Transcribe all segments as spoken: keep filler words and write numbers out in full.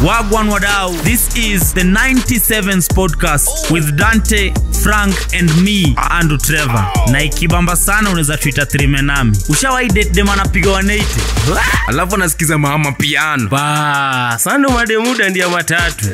Wagwan Wadau. This is the ninety-sevens podcast with Dante, Frank and me, Andrew Trevor. Na ikibamba sana unaweza tuita trime nami. Ushawahi date dem anapiga one eighty? Alafu nasikiza mama piano. Ba, sando mademuda ndia matatu.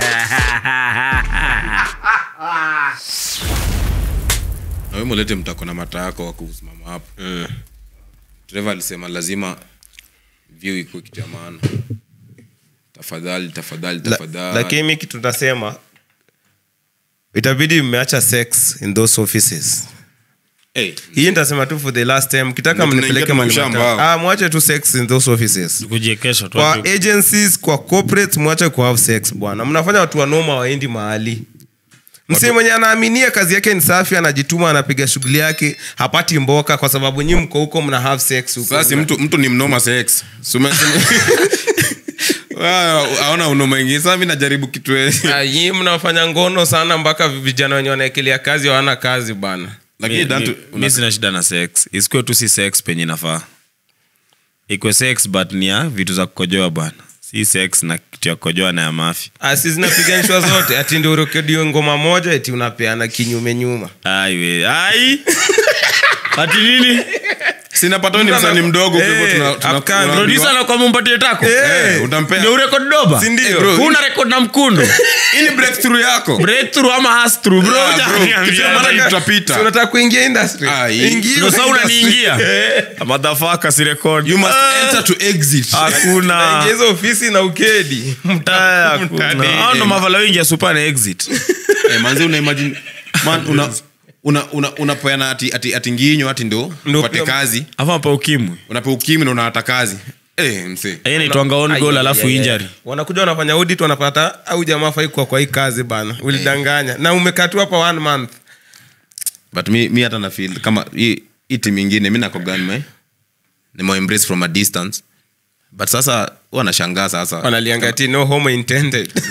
Na wewe mulete mtako na mata yako wa kusimama hapo. Mm. Trevor alisema lazima view iko kijamana. Tafadhali tafadhali tafadhali. La, lakini mimi kitu tunasema itabidi mmeacha sex in those offices. Hey, hii nitasema tu for the last time kitaka mnipeleke mashamba. Ah, mwache tu sex in those offices. Kujekesha tu. Kwa agencies, kwa corporates mwache ku have sex bwana. Mnafanya watu wanoma waendi mahali. Msee mwenye anaaminia kazi yake ni safi, anajituma, anapiga shughuli yake, hapati mboka kwa sababu nyinyi mko huko mna have sex huko. Sasa mtu mtu ni mnoma sex. Sumesema Wow, aona unoma ingi. Sasa mimi najaribu kitu wewe. Ah, yeye mnafanya ngono sana mpaka vijana wenye wanaekelea kazi hawana kazi bana. Lakini Dante mimi sina shida na sex. Isikwe tu si sex penye nafaa. Iko sex but ni ya vitu za kukojoa bana. Si sex na kitu ya kukojoa na ya mafi. Ah, sisi zinapiganishwa zote. Ati ndio urekedio ngoma moja eti unapeana kinyume nyuma. Ai we. Ai. Ati nini? Sina patoni msanii mdogo kwa hivyo tuna tuna producer na kwa mumpatie tako. Eh, utampea. Ndio record doba. Si ndio? Kuna record na mkundo. Hii ni breakthrough yako. Breakthrough ama has through bro. Maana tutapita. Tunataka kuingia industry. Ingia. Ndio sasa unaniingia. Motherfucker si record. You must enter to exit. Hakuna. Ingiza ofisi na ukedi. Mtaya hakuna. Hao ndo mavala wengi ya super na exit. Eh, manze una imagine man una una una unapeana ati ati ati nginyo ati ndo upate kazi. Afa hapa ukimwi. Unapewa ukimwi na unapata kazi. Eh, msee. Yeye ni tuanga on goal alafu injury. Wanakuja wanafanya audit wanapata au jamaa fai kwa kwa hii kazi bana. Ulidanganya. Na umekatu hapa one month. But me me hata na feel kama hii iti mingine mimi nako gani mai. Ni mo embrace from a distance. But sasa wanashangaa sasa. Wanalianga ati no homo intended.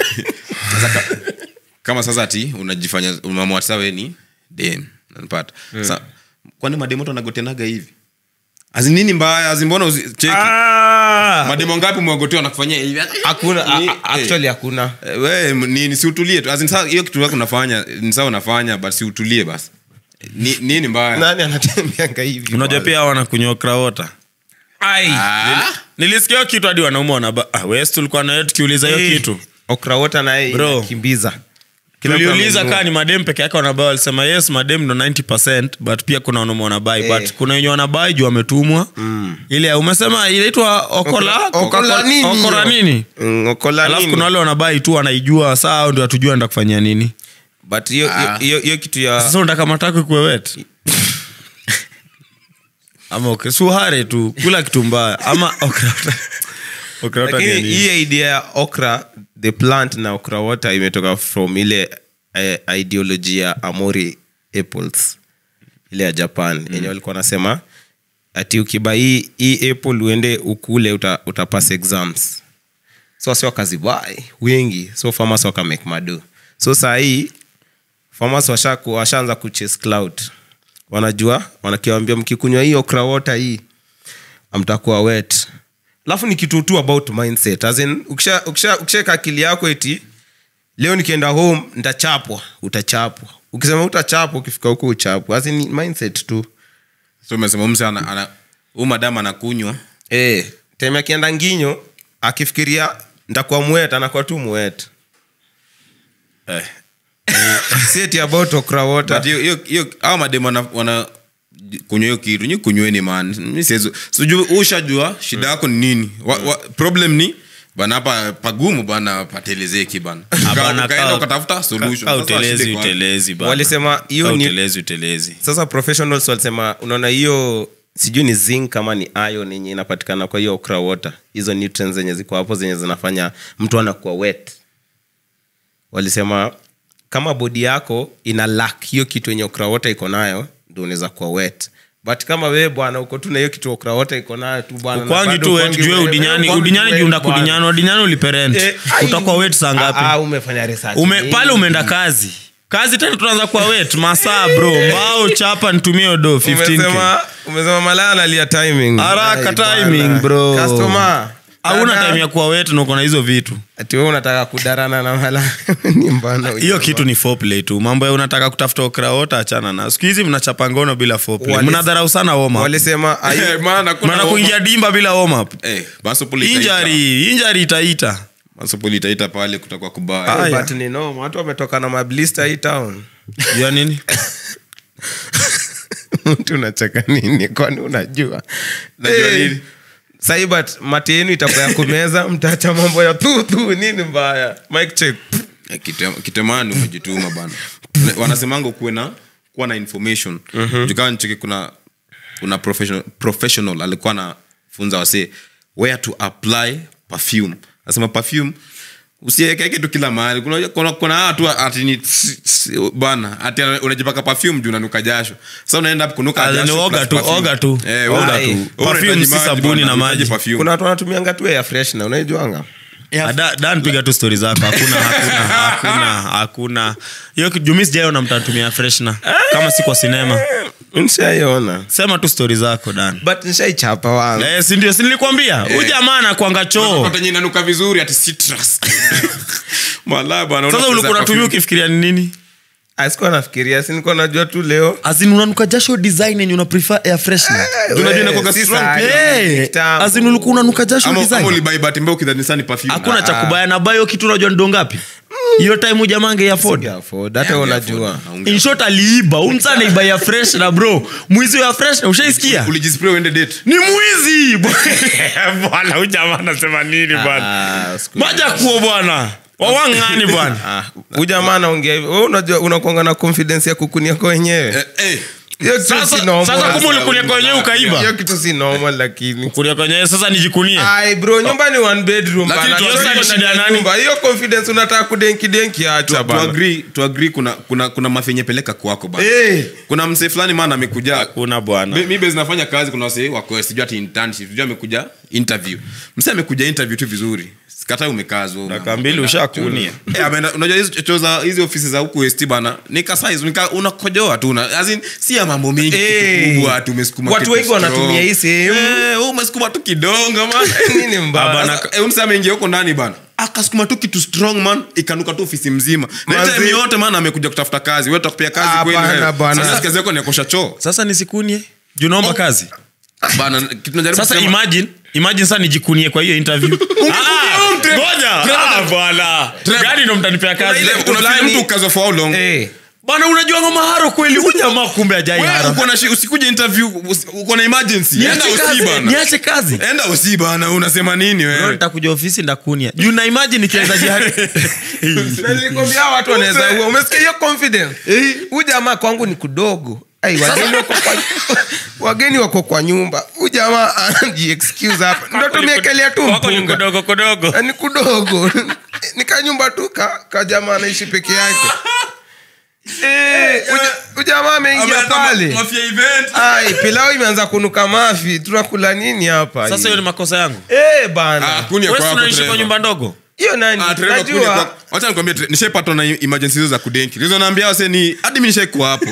Kama sasa ati unajifanya mama whatsapp wewe ni dem unapata. Mm. Sasa kwani mademo tunagotenaga hivi? Azi nini mbaya? Azi mbona cheki? Ah! Mademo ngapi mwagotea wanakufanyia hivi? Hakuna actually hakuna. Wewe nini si utulie tu. Azi sasa hiyo kitu yako unafanya ni sawa unafanya but si utulie basi. Ni nini mbaya? Nani anatembeanga hivi? Unajua pia wanakunywa krawota. Ai. Ah. Nilisikia kitu hadi wanaume wanaba. Ah, wewe tulikuwa na yetu kiuliza hiyo hey. Kitu. Okrawota na yeye inakimbiza. Tuliuliza kama ni madem peke yake wanabai, walisema yes madem ndo ninety percent but pia kuna wanaume wanabai hey. But kuna wenye wanabai juu wametumwa. Mm. Ile umesema inaitwa okola okola nini? Okora nini? Mm, okola nini? Alafu kuna wale wanabai tu wanaijua saa ndio atujua enda kufanyia nini. But hiyo hiyo hiyo kitu ya sasa unataka matako kuwe wet. Ama okay, suhare tu kula kitu mbaya ama okra. Okra lakini hii idea ya okra the plant na okra water imetoka from ile uh, ideology ya Amori apples ile ya Japan. Mm. Yenye walikuwa wanasema ati ukiba hii hii apple uende ukule uta, utapass exams. So sio kazi bai wengi, so farmers waka make mado. So saa hii farmers washaku washaanza ku chase cloud. Wanajua wanakiwaambia mkikunywa hii okra water hii amtakuwa wet. Alafu ni kitu tu about mindset. As in ukisha ukisha ukisheka akili yako eti leo nikienda home nitachapwa, utachapwa. Ukisema utachapwa ukifika huko uchapwa. As in mindset tu. So umesema mse ana, ana huyu madam anakunywa. Eh, time akienda nginyo akifikiria nitakuwa mwet anakuwa tu mwet. Eh. Seti about okra water. But hiyo hiyo au madem wana, wana kunywa hiyo kitu ni kunyweni man. Mimi siwezi sijui ushajua shida yako ni nini. Wa, wa, problem ni bana hapa pagumu bana patelezeki bana. Kaenda ukatafuta solution. Ka, utelezi utelezi bana. Walisema hiyo ni utelezi utelezi. Sasa professionals walisema unaona hiyo sijui ni zinc kama ni iron yenye inapatikana kwa hiyo okra water. Hizo nutrients zenye ziko hapo zenye zinafanya mtu anakuwa wet. Walisema kama body yako ina lack hiyo kitu yenye okra water iko nayo ndio unaweza kuwa wet. But kama wewe bwana uko tu na hiyo kitu okra water iko nayo tu bwana. Kwangi tu wet juu udinyani, udinyani juu ndakudinyano, udinyani uliparent. Eh, utakuwa wet saa ngapi? Ah, umefanya research. Ume pale umeenda kazi. Kazi tena tunaanza kuwa wet masaa bro. Mbao chapa nitumie do fifteen. Umesema umesema malaya analia timing. Haraka timing bro. Customer hauna time ya kuwa wetu na uko na hizo vitu. Ati wewe unataka kudarana na mala ni mbana. Hiyo kitu ni foreplay tu. Mambo ya unataka kutafuta okra wote achana na. Siku hizi mnachapa ngono bila foreplay. Mnadharau sana warm up. Walisema maana kuna maana kuingia dimba bila warm up. Eh, basi polisi Injury, injury itaita. basi polisi itaita pale kutakuwa kubaya. but ni no, watu wametoka na mablister hii town. Ya nini? Mtu unacheka nini? Kwani unajua? Najua Eh, nini? Sahi but mate yenu itakuwa ya kumeza, mtaacha mambo ya tu tu nini mbaya. Mic check. Eh, kite- kitemani umejituma bana. Wanasemanga kuwe na kuwa na information. Jukawa nchiki kuna kuna professional professional alikuwa anafunza wase where to apply perfume. Anasema perfume usiweke kitu kila mahali. Kuna kuna, kuna watu ati ni bana ati unajipaka perfume juu unanuka jasho. Sasa unaenda hapo kunuka Ni jasho. oga plus tu, perfume. oga tu. Eh, Oga oga tu. tu. Perfume si sabuni na maji. Perfume. Kuna watu wanatumianga tu air freshener, unaijuanga? Da, Dan piga tu story zako. Hakuna hakuna hakuna hakuna. Hiyo Jumis jayo na mtatumia freshener kama si kwa sinema. Nishaiona. Sema tu story zako Dan. But nishaichapa wangu. Eh, si ndio si nilikwambia? Huyu jamaa anakuanga choo. Hata yenye inanuka vizuri ati citrus. Mala bana. Sasa ulikuwa unatumia ukifikiria ni nini? Asikuwa nafikiria, si nilikuwa najua tu leo. Azin unanuka jasho design yenye una prefer air freshener. Unajua inakuwa Si strong. sana. Eh, Kitambo. azin ulikuwa unanuka jasho Ama ama design. ulibai bahati mbaya ukidhani sana ni perfume. Hakuna cha kubaya na bayo kitu unajua ndo ngapi? Hiyo time jamaa ange afford. Yeah, afford. Hata unajua. In short aliiba. Umsana iba ya fresh na bro. Mwizi wa fresh na ushaisikia? Ulijispray uende date. Ni mwizi. Bwana huyu jamaa anasema nini bwana? Ah, siku- Maja kuo bwana. Wawangani bwana. Ah, huyu jamaa anaongea hivyo. Wewe unajua unakuanga na confidence ya kukunia kwa wenyewe. Eh, eh. Hiyo kitu Sasa si normal. sasa kama ulikunia kwa wenyewe ukaiba. Hiyo kitu si normal lakini. Kulia kwa wenyewe sasa nijikunie. Ai bro, nyumba ni one bedroom Lakini bana. tu- Hiyo sasa ni sasa shida ya nani? nyumba. Hiyo confidence unataka kudenki denki acha To bana. agree, to agree kuna kuna kuna mafenye peleka kwako bana. Eh. Kuna msee fulani maana amekuja. Kuna bwana. Mi base nafanya kazi kuna wasee wako sijui ati internship, sijui amekuja interview. Msee amekuja interview tu vizuri. Sikatai umekazwa. Dakika mbili ushakunia. Eh, ameenda unajua hizo chocho za hizi ofisi za huku West bana. Nika size nika unakojoa tu na as in si ya mambo mengi Eh. kitu kubwa tu umesukuma Watu kitu wengi strong. wanatumia hii sehemu. Eh, wewe umesukuma tu kidongo man. Nini mbaya? Bana, eh, msee ameingia huko ndani bana. Akasukuma tu kitu strong man, ikanuka tu ofisi mzima. Na Manzi- time yote man amekuja kutafuta kazi. Wewe utakupea kazi Ah, kweli bana, wewe. bana. Sasa kazi yako ni ya kuosha choo. Sasa nisikunie. Juu naomba kazi. Bana kitu najaribu Sasa kusema- imagine, imagine sasa nijikunie kwa hiyo interview. Ah, mte- ngoja. Ah, bwana. Trevor. Gani ndo mtanipea kazi? Ile- unafikiri mtu ukazwa for how long? Eh. Bana unajua ngoma haro kweli huyu jamaa kumbe ajai Wewe haro. uko na shi- usikuje interview usi- uko na emergency. Enda Niache usi kazi. bana. Niache kazi. Enda usi bana, unasema nini Bro, wewe? nitakuja ofisi ndakunia. Juu na imagine nikianza jihadi. Na nilikwambia watu wanaweza huwa. Umesikia hiyo confidence? Huyu jamaa kwangu ni kudogo. Ai, wageni wako kwa wageni wako kwa nyumba. Huyu jamaa anaji excuse hapa. Ndio tumiekelea tu Wako ni mpunga. kudogo kudogo. Na ni kudogo. Nika nyumba tu ka, ka jamaa anaishi peke yake. Eh, huyu jamaa ameingia Ameenda pale. ma- mafia event. Ai, pilau imeanza kunuka mafi. Tunakula nini hapa? Sasa hiyo ni makosa yangu. Eh bana. Ah, kuni ya Wewe kwako, unaishi kwa Trevor. nyumba ndogo? Hiyo nani? Ah, Trevor, kuni ya Najua. kwako. Wacha nikwambie Tre- nishaipatwa na emergency hizo za kudenki. Hizo naambia wase ni hadi mimi nishaikuwa hapo.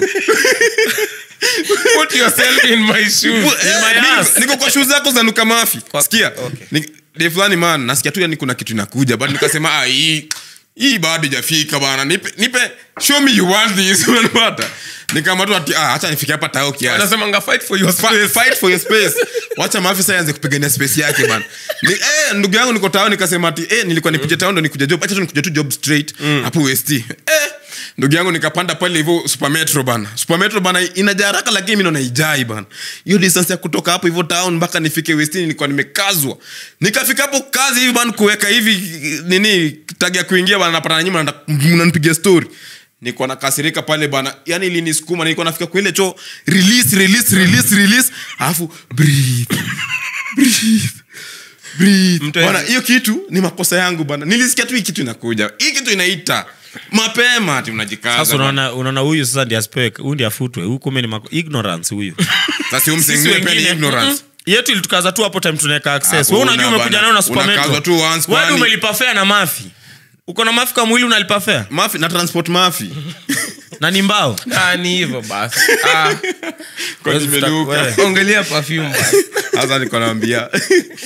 Put yourself in my shoes. Eh, my niko- ass. niko kwa shoes zako zanuka mafi. Sikia. Ni- Day fulani man, nasikia tu yani kuna kitu inakuja, but nikasema ah hii hii bado hajafika bana. Nipe nipe show me you want this unapata. Nikama tu ati ah acha nifike hapa tao kiasi. Anasema nga fight for your Fa- space. fight for your space. Wacha maafisa yaanze kupigania space yake bana. Ni, eh, ndugu yangu niko town nikasema ati eh nilikuwa nipige town ndo nikuja job. Acha tu nikuja tu job straight hapo West. Eh ndugu yangu nikapanda pale hivyo Super Metro bana. Super Metro bana inajaa haraka lakini mimi naona ijai bana. Hiyo distance ya kutoka hapo hivyo town mpaka nifike West nilikuwa nimekazwa. Nikafika hapo kazi hivi bana kuweka hivi nini tag ya kuingia bana napata na nyuma mnanipigia story. Nilikuwa nakasirika pale bana. Yaani ilinisukuma nilikuwa nafika kwa ile choo release release release release alafu breathe. Breathe. Breathe. Mtu Bana hivi- hiyo kitu ni makosa yangu bana. Nilisikia tu hii kitu inakuja. Hii kitu inaita mapema ati mnajikaza. Sasa bana. unaona unaona huyu sasa ndiye aspek, huyu ndiye afutwe. Huyu kumbe ni mako- ignorance huyu. Sasa huyo Sisi msengine pia ni wengine ignorance. mm-mm. Yetu ilitukaza tu hapo time tunaweka access. Ah, Wewe unajua una umekuja bana. nayo na Super Unakazwa Metro. tu once Wewe kwani- umelipa fare na mafi. Uko na mafi kwa mwili unalipa fare? Mafi na transport mafi. Na ni mbao. Ah, ni hivyo basi. Ah, Kwa Wewe nimeduka. wewe. ongelea perfume basi. Sasa niko naambia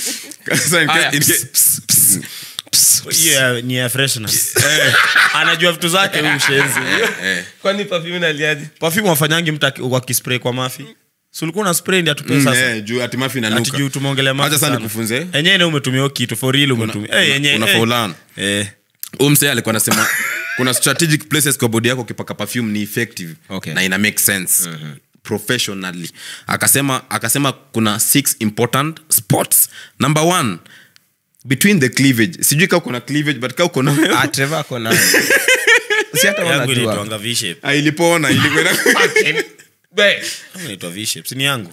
Sasa in Aya, case- in pss, case- pss, pss, pss, pss. Yeah, ni ya freshness. Anajua vitu zake huyu mshenzi. eh. Kwani perfume inaliaje? Perfume wafanyangi mtu aki- wakispray kwa mafi. Si ulikuwa una spray ndio atupe Mm, sasa. eh, juu ati mafi Ati inanuka. juu tumeongelea mafi. Acha sasa sana. nikufunze. Enyewe na umetumia hiyo kitu for real umetumia. Eh, yenyewe. Una eh. faulana. Eh. Huyu msee alikuwa anasema kuna strategic places kwa body yako ukipaka perfume ni effective Okay. na ina make sense professionally. Akasema akasema kuna six important spots. Number one, between the cleavage. Sijui kama kuna cleavage but kama kuna Ah, Trevor ako nayo. Si hata Yangu unajua. inaitwanga V-shape. ah, ilipona ilikuwa Be. Yangu inaitwa V-shape. Si ni yangu.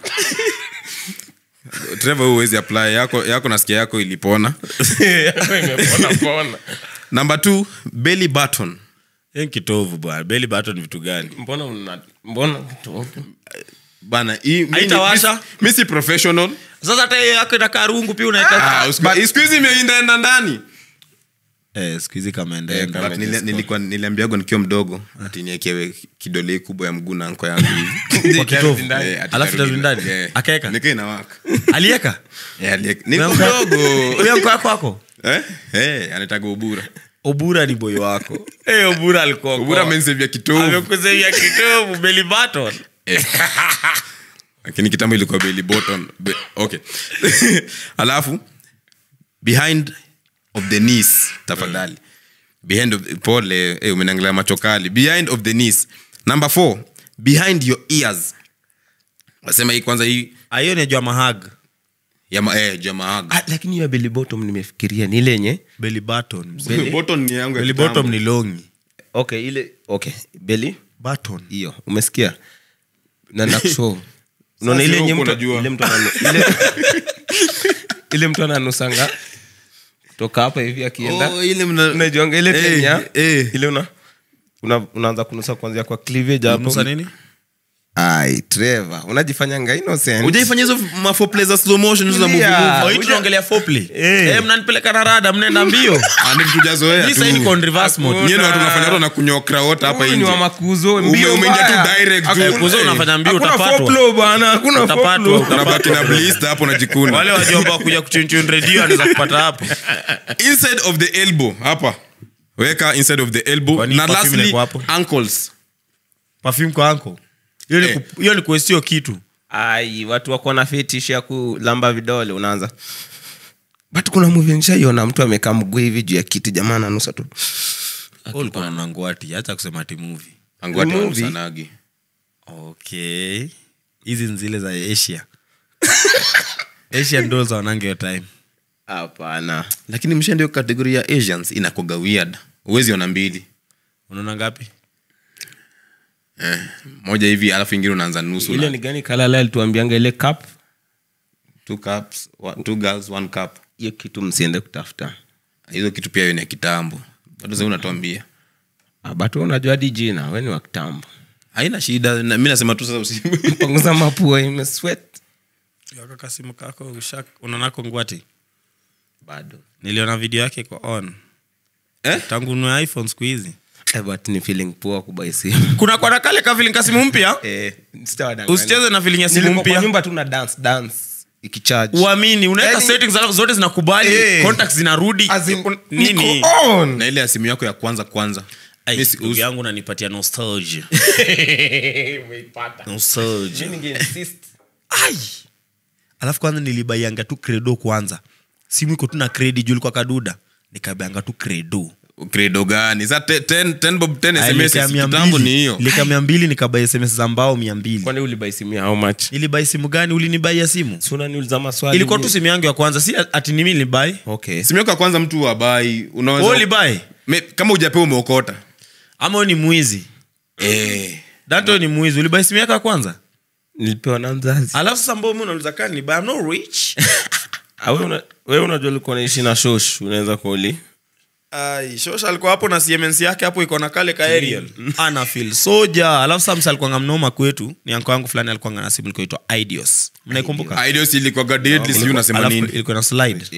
Trevor huwezi apply yako yako nasikia yako ilipona. Imepona pona. Number two, belly button. Hii kitovu bwana. Belly button vitu gani? Mbona una mbona kitu? Bana, hii mimi- Haitawasha? mimi si professional. Sasa hata hiyo yako inakaa rungu pia unaweka. Ah, usiku- siku hizi imeindaenda ndani. Eh, siku hizi kama Eh, endaenda. but nili- nilikuwa niliambiago nikiwa mdogo ati niekewe kidole kubwa ya mguu na anko yangu hivi. Kwa kitovu. Eh, ati Alafu tarudi tarudi ndani. eh. Akaeka. Nikaa inawaka. Alieka? Eh, alieka. Niko Wewe mko- mdogo. Huyo mko wako wako? Eh? Eh, anataka ubura. Obura ni boy wako. Eh, Obura alikuwa. Ubura amenisevia kitovu. Amekuzevia kitovu belly button. Eh. Lakini kitambo ilikuwa belly button. Be- okay. Alafu behind of the knees tafadhali. Behind of the, pole eh, umenangalia macho kali. Behind of the knees. Number four, behind your ears. Wasema hii kwanza hii Ayo ni jua mahag. ya ma, eh, jamaa. Ah, lakini hiyo belly bottom nimefikiria ni ile yenye. Belly button. Belly button ni yangu ya Belly kitambo. bottom ni longi. Okay, ile okay, belly Button. hiyo. Umesikia? Na nakushow. Unaona Sasa ile yenye huko mtu unajua. ile mtu ananu, ile ile mtu ananusanga kutoka hapa hivi akienda. Oh, ile mna Unajianga ile Eh, Kenya. eh. Ile una una unaanza kunusa kuanzia kwa cleavage hapo. Nusa nini? Ai, Trevor, unajifanyanga innocent. Hujaifanya hizo mafo plays za slow motion hizo za movie Yeah. movie. Oh, hii tunaongelea foreplay. Eh. Eh, mnanipeleka na rada mnaenda mbio. Ah, ni vitu hujazoea Hii sasa hivi tu. iko on reverse mode. Nyinyi watu mnafanya watu na kunyokra wote hapa Huyu ni nje. wa makuzo, Ume- mbio umeingia tu mbaya. direct tu. Hakuna- Kuzo unafanya mbio Hakuna utapatwa. foreplay bana, hakuna Utapatwa, foreplay. utapatwa. Unabaki na blister hapo unajikuna. Wale wajomba wakuja kuchunchun radio anaweza kupata hapo. Inside of the elbow hapa. Weka inside of the elbow. Kwani Na perfume lastly iko hapo? ankles. Perfume kwa anko. Hiyo ni Eh. ku- hiyo ni kuestio kitu. Ai, watu wako na fetish ya kulamba vidole unaanza. But kuna movie nishaiona mtu amekaa mguu hivi juu ya kiti jamaa ananusa tu. Ulikuwa na ngwati, acha kusema ati movie. Angwati Movie. wanusanagi. Okay. Hizi ni zile za Asia. Asian dolls wanange hiyo time. Hapana. Lakini msha ndio kategoria ya Asians inakoga weird. Uwezi ona mbili. Unaona ngapi? Eh, moja hivi alafu ingine unaanza nusu. Ile na ni gani kalala alituambianga ile cup? two cups, one, two girls, one cup. Hiyo kitu msiende kutafuta. Hizo kitu pia ni ya kitambo. Bado sasa unatuambia. Ah, but wewe unajua hadi jina, wewe ni wa kitambo. Haina shida. Na- Mimi nasema tu sasa usimu. Punguza mapua imesweat. Yaka kasimu kako ushak unanako ngwati. Bado. Niliona video yake iko on. Eh? Tangu nunue iPhone siku hizi. Eh, but ni feeling poa kubai simu. Kuna kwa kale ka feeling kasimu mpya. Eh, sitawadanganya. Usicheze na feeling ya simu Nilikuwa kwa mpya. nyumba tu na dance dance ikicharge. Uamini, unaweka Yaani- settings zako zote zinakubali, Eh. contacts zinarudi. As in, Un- nini? niko on. Na ile ya simu yako ya kwanza kwanza. Ai, Mimi si- ndugu us- yangu unanipatia nostalgia. Nostalgia. Ai. Alafu kwanza nilibaianga tu credo kwanza. Simu iko tu na credit juu ilikuwa kaduda. Nikabaianga tu credo. Credo gani? Sasa te- ten ten bob ten Ai, S M S ilikuwa mia kitambo ni mbili. hiyo. Ilikuwa mia mbili nikabai S M S za mbao mia mbili. Kwani ulibai simu ya how much? Nilibai simu gani? Ulinibai ya simu? Si unaniuliza maswali. Ilikuwa tu simu yangu ya kwanza, si ati ni mimi nilibai. Okay. Simu yako ya kwanza mtu wa bai unaweza Wewe ulibai? Me, kama hujapewa umeokota. Ama wewe ni mwizi? Eh. Dato ni mwizi. Ulibai simu yako ya kwanza? Nilipewa na mzazi. Alafu sasa mbona unauliza kani nilibai? I'm not rich. Ah, wewe una- wewe unajua ulikuwa unaishi na shosh, unaweza kuuli. Ai, Shosha alikuwa hapo na C M N C yake hapo iko na kale ka aerial. Ana feel soja. Alafu Samsa alikuwa ngamnoma kwetu. Ni anko yangu fulani alikuwa na simu ilikuwa inaitwa Idios. Mnaikumbuka? Ideos ilikuwa deadly sijui unasema Alafu nini. ilikuwa na slide. Yeah.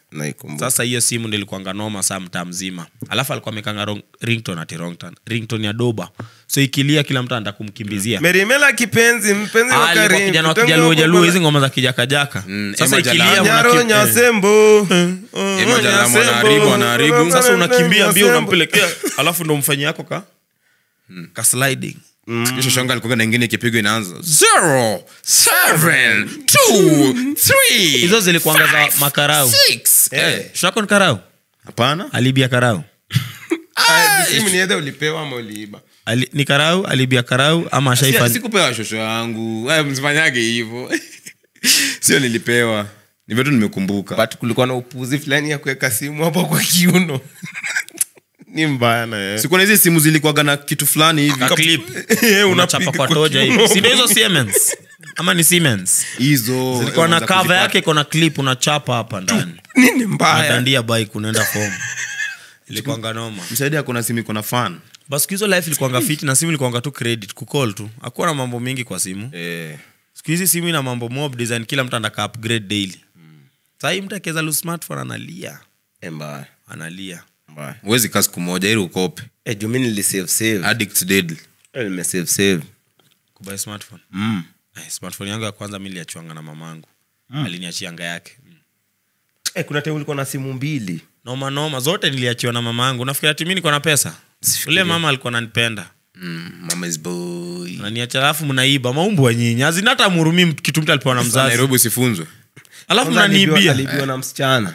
naikumbuka. Sasa hiyo simu nilikuanga noma saa mtaa mzima. Alafu alikuwa amekanga rong- ringtone ati ringtone. Ringtone ya doba. So ikilia kila mtu anataka kumkimbizia. Merimela kipenzi mpenzi wa Ah, alikuwa Karim. kijana wa kijaluo jaluo hizi ngoma za kijakajaka. Sasa Emma ikilia Jalala. Nyaro unakim- Nyasembo. Ema Jalala mwanaharibu anaharibu. Sasa unakimbia mbio unampelekea alafu ndo mfanyia yako ka ka sliding. Kisha shanga alikuwa na ingine kipigo inaanza zero seven two three. Hizo zilikuanga za makarau. Eh, Shako ni karau. hapana. Alibia karau. Ah, simu ni either ulipewa ama uliiba. Ali, ni karau, alibia karau ama Si- ashaifa. Sikupewa shosho yangu. Eh, msifanyage hivyo. Sio nilipewa. Ni vitu nimekumbuka. But kulikuwa na upuzi fulani ya kuweka simu hapo kwa kiuno. Ni mbaya na yeye. Sikuwa na hizi simu zilikuwaga na kitu fulani hivi. Ka clip. Eh, Unachapa kwa toja hivi. Si ndio hizo Siemens? Ama ni Siemens? Hizo. Zilikuwa na za cover kuzipata. yake iko na clip unachapa hapa ndani. Nini mbaya? Nadandia bike unaenda form. Ilikuanga noma. Msaidia kuna simu iko na fan. Basi hizo life ilikuanga fit na simu ilikuanga tu credit kucall tu. Hakuwa na mambo mingi kwa simu. Eh. Siku hizi simu ina mambo mob design kila mtu anataka upgrade daily. Sasa hii mtu akiweza lu smartphone analia. Eh, mbaya. Analia. Mbaya. Huwezi kaa siku moja ili ukope. Eh, juu mimi nilisave save. Addict deadly. Eh, nimesave save. Kubuy smartphone. Mm. Eh, smartphone yangu ya kwanza mimi niliachiwanga na mamangu. Aliniachianga yake. Eh, kuna time ulikuwa na simu mbili. Noma noma zote niliachiwa na mamangu. Nafikiri ati mimi niko na pesa. Ule mama alikuwa ananipenda. Mm, mama's boy. Ananiacha alafu mnaiba maumbu wa nyinyi. Hazina hata mhurumii kitu mtu alipewa na Sasa mzazi. Nairobi usifunzwe. Alafu Kwanza alibiwa- mnaniibia. alibiwa na msichana.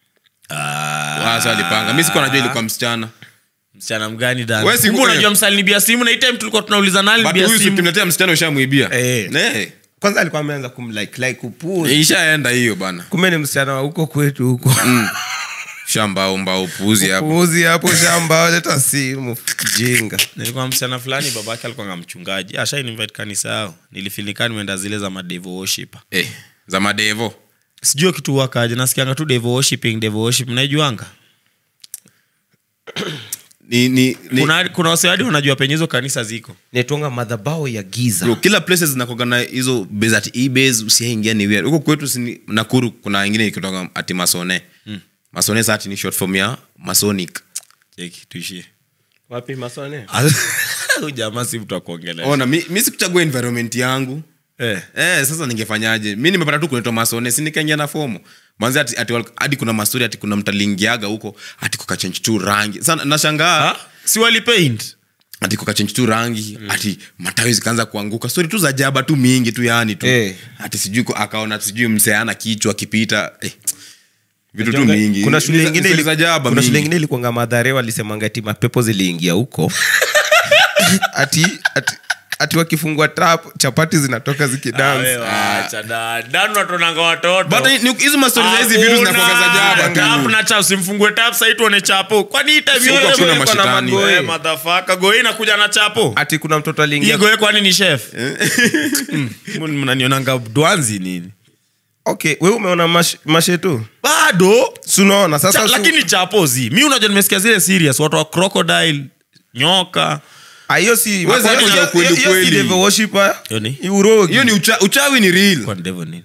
Sasa alipanga. Mimi sikuwa najua ilikuwa msichana. Msichana mgani dada? Wewe si- Kumbe unajua msalinibia simu na hii time tulikuwa tunauliza nani But libia huyu simu. ukimletea msichana ushamuibia. Eh. Eh. Kwanza alikuwa ameanza kumlike like upuzi. Ishaenda hiyo bana. Kumbe ni msichana wa huko kwetu huko. Shamba au mbao puzi hapo. Upuzi hapo shamba leta simu. Jinga. Nilikuwa msichana fulani babake alikuwa mchungaji. Asha invite kanisa yao. Nilifilikani nimeenda zile za madevo worship. Eh, za madevo. Sijui kitu wakaje nasikianga tu devo worshiping devo worship mnaijuanga? Ni ni, ni Kuna kuna wasewadi wanajua penye hizo kanisa ziko. Netonga madhabahu ya giza. bro, kila places zinakoga na hizo base at e-base usiingia ni weird. Huko kwetu si Nakuru kuna ingine ikitoka ati Masone. Mm. Masone sasa ati ni short form ya Masonic. Cheki tuishie. Wapi Masone? Huyu jamaa si mtu wa kuongelea. Ona mi, mi sikuchagua environment yangu. Eh. Eh, sasa ningefanyaje? Mimi nimepata tu kunaitwa Masone, si nikaingia na fomo. Manzi ati, ati hadi kuna mastori ati kuna mtalingiaga huko ati kuka change tu rangi. Sasa nashangaa Ha? Si wali paint. ati kuka change tu rangi, mm. ati matawi zikaanza kuanguka. Story tu za jaba tu mingi tu yani tu. Eh. Ati sijui ko- akaona sijui mseana kichwa kipita. Eh. Vitu tu mingi. Kuna shule nyingine Story ili, za jaba kuna shule mingi. nyingine ilikuanga Mathare walisemanga ati mapepo ziliingia huko. ati, ati ati wakifungua trap chapati zinatoka zikidance. Acha da. Dan watonanga watoto. But ni- hizo mastori za hizi vitu zinakuwa za jaba Tap tu. na cha usimfungue tap sasa tuone chapo. Kwani hii time Sio yote hakuna ilikuwa na mashitani. magoe, Eh. motherfucker. Goe inakuja na chapo. Ati kuna mtoto Hii aliingia. goe kwani ni chef? Mm. Mnanionanga dwanzi nini? Okay, wewe umeona mash, mashetu? Bado Sunaona sasa Cha, su, lakini chapozi mi unajua nimesikia zile serious watu wa crocodile nyoka Ah, hiyo si Wewe hiyo- zaidi hiyo- za ukweli hiyo si ukweli. devil worshipper. Hiyo ni? Ni urogi. Hiyo ni ucha, uchawi ni real. kwa devil nini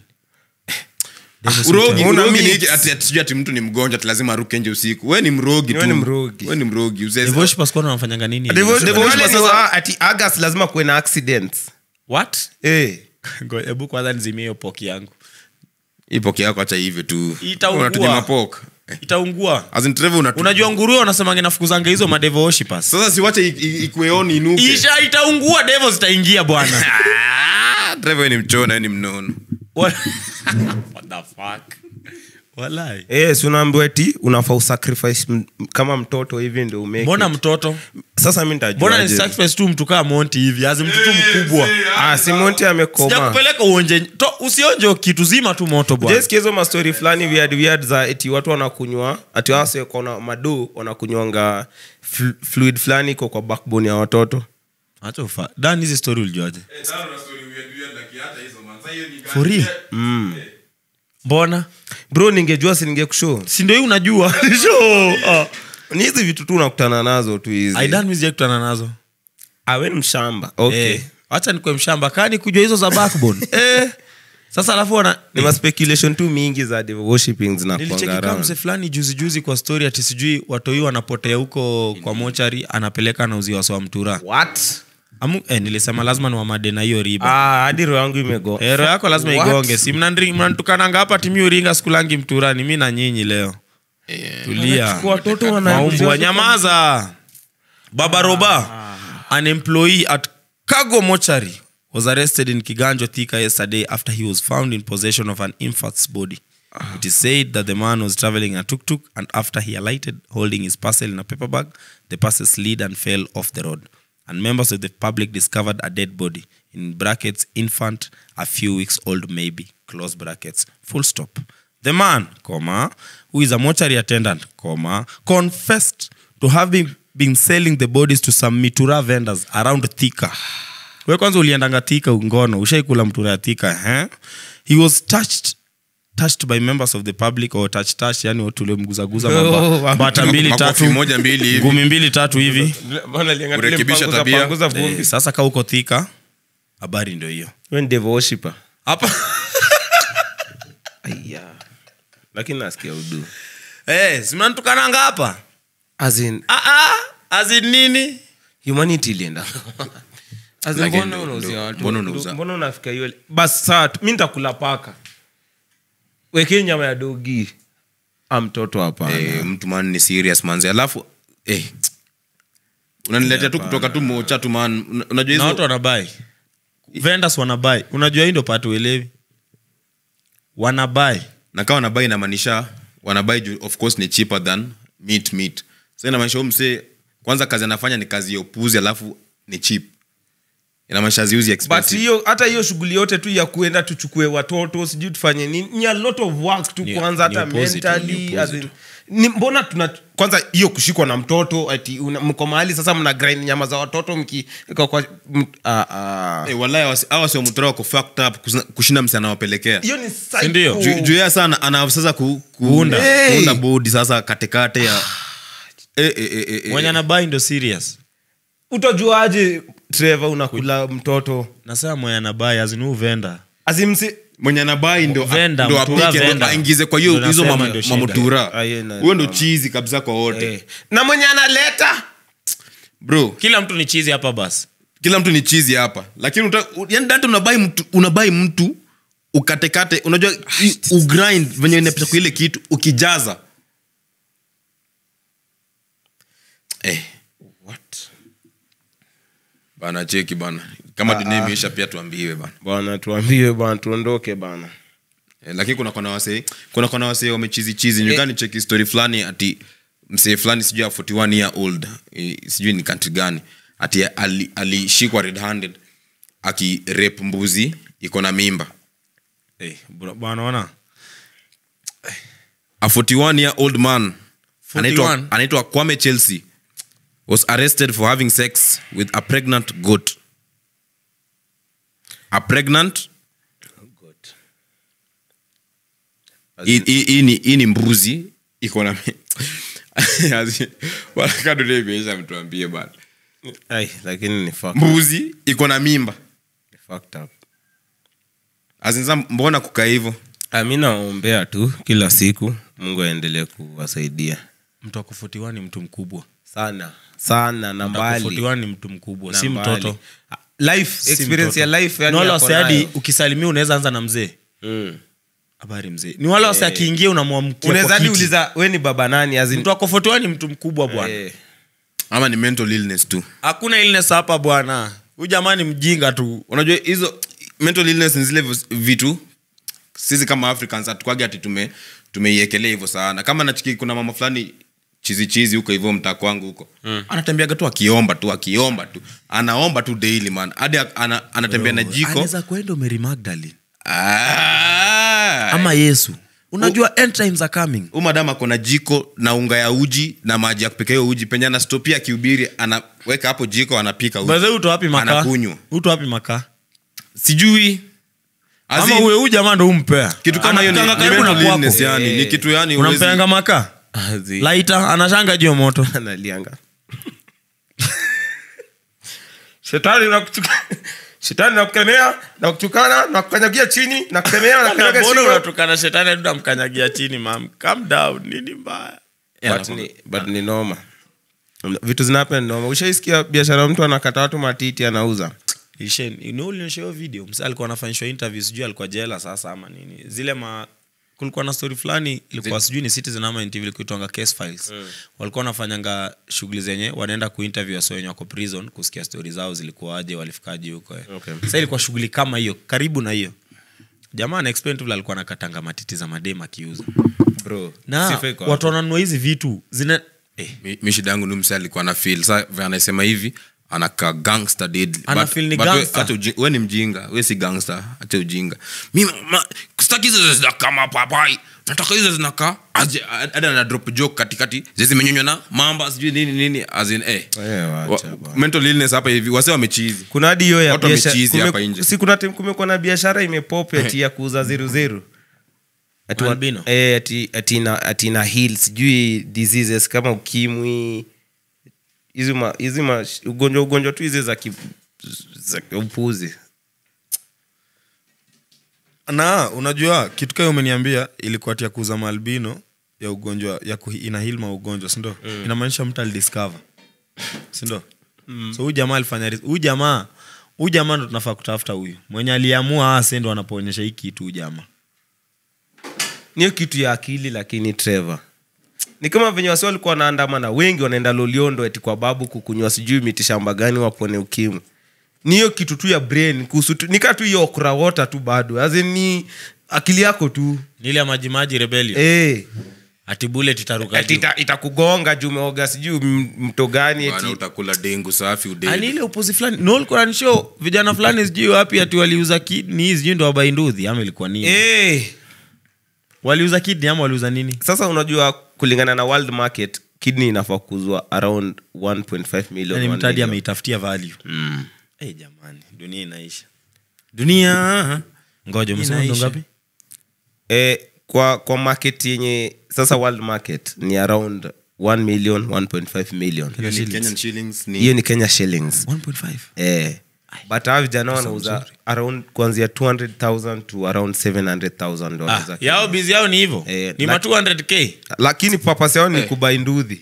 Urogi, Una urogi ni mix. hiki, ati ati sijui ati mtu ni mgonjwa ati lazima aruke nje usiku. Wewe ni mrogi tu. Wewe ni mrogi. Wewe ni mrogi. Uzeze. devotion kwa wanafanyanga nini Devil- devil Wale worshipper ni sasa- wa- ati August lazima kuwe na accidents. what Eh. Ngo, hebu kwanza nizimie hiyo poki yangu Ipo kiako acha hivyo tu. Itaungua. Unatunyima poke. Eh, itaungua As in Trevor unatu. unajua nguruwe wanasemanga nafukuzanga hizo madevo worshippers Sasa siwache i- i- ikueoni inuke. isha itaungua devo zitaingia bwana Ah, Trevor ni mchona, ni mnono. What What the fuck walai Eh, si unaambiwa eti unafaa usacrifice m- kama mtoto hivi ndio umeke. mbona mtoto Sasa mimi nitajua. mbona ni sacrifice tu mtu kama Monty hivi azi mtu tu mkubwa Ah, si Monty amekoma. sijakupeleka uonje to, usionje kitu zima tu moto bwana Just kizo ma story fulani weird weird za eti watu wanakunywa, ati wase kuna madu wanakunywanga fl- fluid fulani iko kwa backbone ya watoto. acha ufa dan hizi story ulijuaje for real mbona Bro, ningejua si ningekushow. si ndio hii unajua show ah Ni hizi vitu tu unakutana nazo tu hizi. I done mzee kutana nazo Awe ni mshamba. Okay. eh acha nikwe mshamba kani kujua hizo za backbone eh sasa alafu wana ni ma speculation tu mingi za devil worshipping zina nilicheki kuanga mse fulani juzi juzi kwa story ati sijui watoi wanapotea huko kwa mochari anapeleka na uzi wa mtura what Amu, eh, nilisema lazima ni wamade na hiyo riba ah hadi roho yangu imego eh, roho yako lazima What? igonge si mnandri- mnanitukananga hapa timi uringa skulangi mturani mi na nyinyi leo tulia watoto maumbu wa nyamaza baba roba an employee at Cargo Mortuary was arrested in Kiganjo Thika yesterday after he was found in possession of an infant's body. It is said that the man was traveling a tuk-tuk and after he alighted holding his parcel in a paper bag, the parcel slid and fell off the road. And members of the public discovered a dead body, in brackets, infant, a few weeks old maybe, close brackets, full stop. The man, comma, who is a mortuary attendant, comma, confessed to having been selling the bodies to some mitura vendors around Thika. We kwanza uliendanga Thika ngono, ushaikula mtura ya Thika, eh? He was touched touched by members of the public or touch touch, yani watu ulimguzaguza mamba. Bata mbili Makofi tatu, moja mbili hivi. ngumi mbili tatu hivi. maana lianga Kurekebisha tabia. panguza vumbi Eh, sasa kaa uko Thika, habari ndio hiyo. when devil worshipper Hapa aya lakini nasikia udu eh, si mnanitukananga hapa? as in Ah ah, azi nini? humanity ilienda as in Lakini mbona ndo- unauzia ndo- watu mbona unauza? mbona unafika hiyo bas saa mimi nitakula paka weke nyama ya dogi amtoto hapana eh, mtu man ni serious manzi alafu eh unaniletea tu kutoka tu mocha tu man Una- unajua Na watu hizo wanabai. Vendors wanabai. Unajua hii ndio patu uelewi. Wanabai. na kama wanabai inamaanisha wanabai juu of course ni cheaper than meat meat sasa inamaanisha huyu mse kwanza kazi anafanya ni kazi ya upuzi alafu ni cheap inamaanisha ziuzi but expensive hiyo hata hiyo shughuli yote tu ya kuenda tuchukue watoto sijui tufanye nini ni a lot of work tu Ni- kwanza ni hata opposite, ni mentally opposite. as in, ni mbona tuna kwanza hiyo kushikwa na mtoto ati una- mko mahali sasa mna grind nyama za watoto mki kwa, kwa m, ah, ah. eh wallahi wasi- hawa sio mtura wako fucked up kusina- kushinda mse anawapelekea hiyo ni psycho. Ndio. juu juu yeye sana ana sasa ku, ku, Kuunda. Hey. kuunda body sasa katekate ya eh eh eh, eh Mwenye anabai ndio serious. utajuaje Trevor unakula mtoto Nasema mwenye anabai azinu venda. azimsi mwenye anabai ndo Venda, ndo mtura apike ndo venda. aingize kwa hiyo Ndo hizo nasema mama- ndio shida. mamutura Ah, hiyo ina- huyo ndo chizi kabisa kwa wote eh. na mwenye analeta bro Kila mtu ni chizi hapa basi. kila mtu ni chizi hapa lakini uta, u- yani data unabai mtu unabai mtu ukatekate unajua i- ugrind venye inapita kwa ile kitu ukijaza eh what bana cheki bana kama dunia imeisha pia tuambiwe bana bwana tuambie bwana tuondoke bana eh, lakini kuna kona wase kuna kona wase wamechizi chizi nyukani cheki story fulani ati msee fulani sijui ya forty one year old eh, sijui ni country gani ati ali- alishikwa red handed akirape mbuzi iko na mimba Eh, bro- bwana ona. a forty one year old man anaitwa forty-one? anaitwa Kwame Chelsea was arrested for having sex with a pregnant goat a pregnant hii hii- hii ni hii ni mbuzi iko na wakati ndio imeisha mtuambie bana ai lakini ni fuck mbuzi iko na mimba ni fucked up azinza mbona kukaa hivyo Ah, mi naombea tu kila siku Mungu aendelee kuwasaidia Mtu wa forty one ni mtu mkubwa. sana sana na Mtu wa mbali forty one ni mtu mkubwa, na si mbali. mtoto. Ah, life Si experience mtoto. ya life yani Ni wale yako wase hadi nayo. ukisalimia unaweza anza na mzee. Mm. Habari mzee. Ni wale wase akiingia unamwamkia. unaweza hadi uliza we ni baba nani as in- Mtu wa forty one ni mtu mkubwa bwana. Eh, ama ni mental illness tu Hakuna illness hapa bwana. Huyu jamaa ni mjinga tu. unajua hizo mental illness ni zile vis- vitu sisi kama Africans hatukwage ati tume tumeiekelea hivyo sana kama nachiki kuna mama fulani chizi chizi huko hivyo mtaa kwangu huko mm. anatembeaga tu akiomba tu akiomba tu anaomba tu daily man hadi ana, anatembea na jiko Anaweza kwenda Mary Magdalene ah ama Yesu. Unajua end times are coming. huyu madam ako na jiko na unga ya uji na maji ya kupika hiyo uji penye anastopia akihubiri anaweka hapo jiko anapika uji Baze uto wapi makaa? anakunywa Uto wapi makaa? sijui As Ama in, huyo huyu jamaa ndo umpea. kitu kama hiyo ni, Anakutanga ni karibu na mental kwako. illness yani ni kitu yani huwezi- Unampeanga makaa? as in- Laita anashanga jio moto. analianga shetani nakuchuka shetani nakukemea na kutukana na kukanyagia chini na kukemea na kukanyagia Mbona chini unatukana shetani hadi unamkanyagia chini mam? Calm down, nini mbaya? but ni but ni noma vitu zinapen noma. Ushaisikia biashara mtu anakata watu matiti anauza? Ishen, you know ile show video. Msali alikuwa anafanyishwa interviews, sijui alikuwa jela sasa ama nini. Zile ma kulikuwa na story fulani ilikuwa sijui ni Citizen ama N T V ilikuwa Case Files. Mm. Walikuwa wanafanyanga shughuli zenye wanaenda kuinterview wao wenye wako prison kusikia story zao zilikuwaje, walifikaje huko. Okay. Sasa ilikuwa shughuli kama hiyo, karibu na hiyo. Jamaa ana explain tu alikuwa anakatanga matiti za madema kiuza. Bro, Na watu wananunua hizi vitu zina eh mimi shida yangu ni msali alikuwa na feel. Sasa anasema hivi anaka gangster deadly. Ana feel ni gangster. Hata wewe ni mjinga, wewe si gangster, hata ujinga. Mimi sitaki hizo za kama papai. Nataka hizo zinakaa hata na drop joke katikati. Zizi menyonywa na mamba sijui nini nini as in eh. Eh wacha bwana. Mental illness hapa hivi. Wase wamechizi. Kuna hadi hiyo ya watu wamechizi hapa nje. Si kuna time kumekuwa na biashara imepop eti ya kuuza zero zero. Ati albino. Eh ati ati na ati na heal sijui diseases kama ukimwi. Hizo ma hizo ma ugonjwa ugonjwa tu hizo za ki, za upuzi. Na unajua kitu kama umeniambia ilikuwa tia kuuza malbino ya ugonjwa ya kuhi, ina heal ma ugonjwa, si ndio? Mm. Inamaanisha mtu alidiscover. Si ndio? Mm. So huyu jamaa alifanya huyu jamaa huyu jamaa ndo tunafaa kutafuta huyu. Mwenye aliamua ase ndo anapoonyesha hiki kitu huyu jamaa. Niyo kitu ya akili lakini Trevor. Ni kama venye wasi walikuwa wanaandamana wengi wanaenda Loliondo eti kwa babu kukunywa sijui miti shamba gani wapone ukimwi. Niyo kitu tu ya brain kuhusu tu nika tu hiyo okra water tu bado. As in ni akili yako tu. Ni ile maji maji rebellion. Eh. Ati bullet itaruka ati juu. itakugonga juu umeoga sijui mto gani eti. Bwana utakula dengu safi udeni. Ani ile upuzi fulani. No ulikuwa ni show vijana fulani sijui wapi ati waliuza kidney sijui ndo wabainduthi ama ilikuwa nini? Eh. Waliuza kidney ama waliuza nini? Sasa unajua kulingana na world market kidney inafaa kuuzwa around one point five million. Yani mtadi ameitafutia value. Mm. Eh hey, jamani, dunia inaisha. Dunia ngoja msema ndo ngapi? Eh kwa kwa market yenye sasa world market ni around one million one point five million. Kenyan shillings ni hiyo ni Kenya shillings one point five. Eh but hawa vijana wanauza around kuanzia two hundred thousand to around seven hundred thousand dollars. Ah, yao busy yao ni hivyo. Eh, ni ma two hundred k. Lakini purpose yao ni eh, kubai nduthi.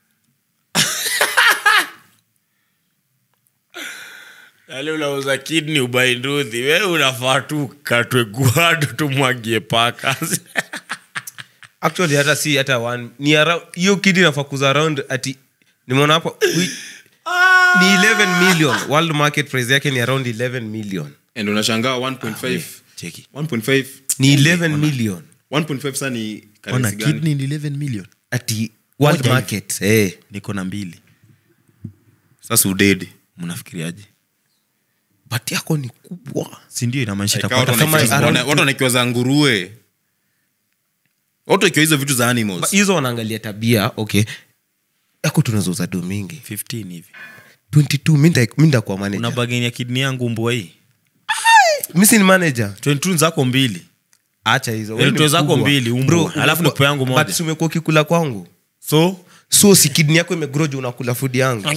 Yale unauza kidney ubai nduthi. Wewe unafaa tu katwe guado tumwagie paka. Actually hata si hata one ni around hiyo kidney inafaa kuza around ati nimeona hapo ni eleven million. World market price yake ni around eleven million. And unashangaa one point five. Cheki. one point five ni eleven million. one point five sasa ni currency gani? Kidney ni eleven million. Ati world Oja market eh niko na mbili. Sasa udedi. Mnafikiriaje? But yako ni kubwa. Si ndio inamaanisha itakuwa kama watu wanakiwa za nguruwe. Watu wakiwa hizo vitu za animals. Hizo wanaangalia tabia, okay. Yako tunazouza do mingi. fifteen hivi. twenty-two minda minda kwa manager. Una bageni ya kidney yangu mbwa hii. Mimi si manager. twenty-two zako mbili. Acha hizo. Wewe zako mbili umbwa. Alafu nipo yangu moja. But umekuwa kikula kwangu. So so si kidney yako imegrow juu unakula food yangu.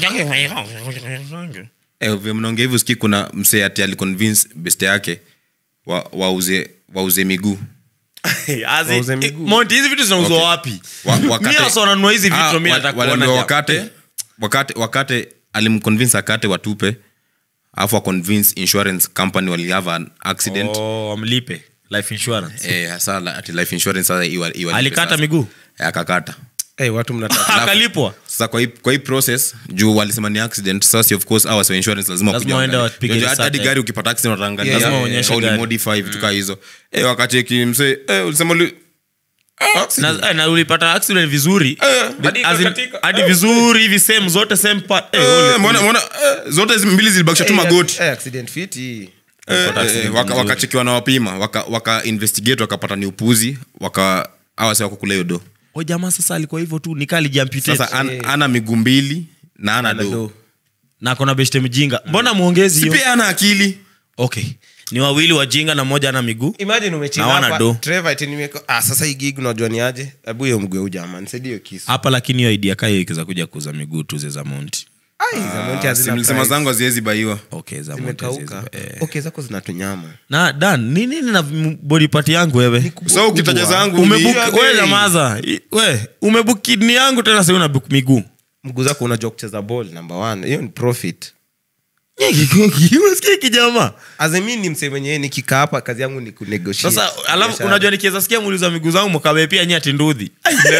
Eh, vile mnaongea hivyo siki kuna msee ati aliconvince best yake wa wauze wauze miguu. Azi Monty hizi vitu zinauzwa okay. Wapi? Wakati mimi sasa wananunua hizi vitu mimi nataka kuona wakati wakati wakati alimconvince akate watupe alafu a convince insurance company wali have an accident. Oh, amlipe life insurance. Eh, sasa ati life insurance sasa iwa iwa alikata miguu. Eh, akakata. Eh, hey, watu mnataka akalipwa. Sasa kwa hii kwa hii process juu walisema ni accident. Sasa of course our insurance lazima kuja. Hadi gari ukipata accident utaangalia lazima uonyeshe gari modify vitu kama hizo. Eh, wakacheki mse eh ulisema na na ulipata accident vizuri hadi vizuri hivi same zote same part. Eh, mbona mbona zote mbili zilibakisha tu magoti. Eh, accident fit hii. Wakachekiwa na wapima waka waka investigate wakapata ni upuzi waka hawa sasa wako kule yodo. O jamaa sasa alikuwa hivyo tu nikali jamputate. Sasa an, hey. Ana miguu mbili na ana, ana do. do. Na kona beshte mjinga. Mbona muongezi hiyo? Sipi ana akili. Okay. Ni wawili wajinga na mmoja ana miguu. Imagine umechinga hapa. Trevor eti nimeko ah sasa hii gig unajua ni aje? Hebu hiyo mguu jamaa nisaidie kisu. Hapa lakini hiyo idea kayo ikiza kuja kuuza miguu tu za Monty. ai za Monty hazina Simlisema price. zangu haziwezi baiwa. okay za Monty Zimekauka. haziwezi- eh. Okay, zako zinatunyama. na dan nini nini na m- body part yangu wewe So ukitaja zangu umebook ni- wewe nyamaza I- we umebook kidney yangu tena sasa una book miguu Mguu zako unajua kucheza ball number one. Hiyo ni profit. unasikia kijama Azemi ni msee mwenyewe nikikaa hapa kazi yangu ni kunegotiate. sasa alafu biashara. unajua nikiweza sikia muuliza miguu zangu mkabe pia nyati ndudhi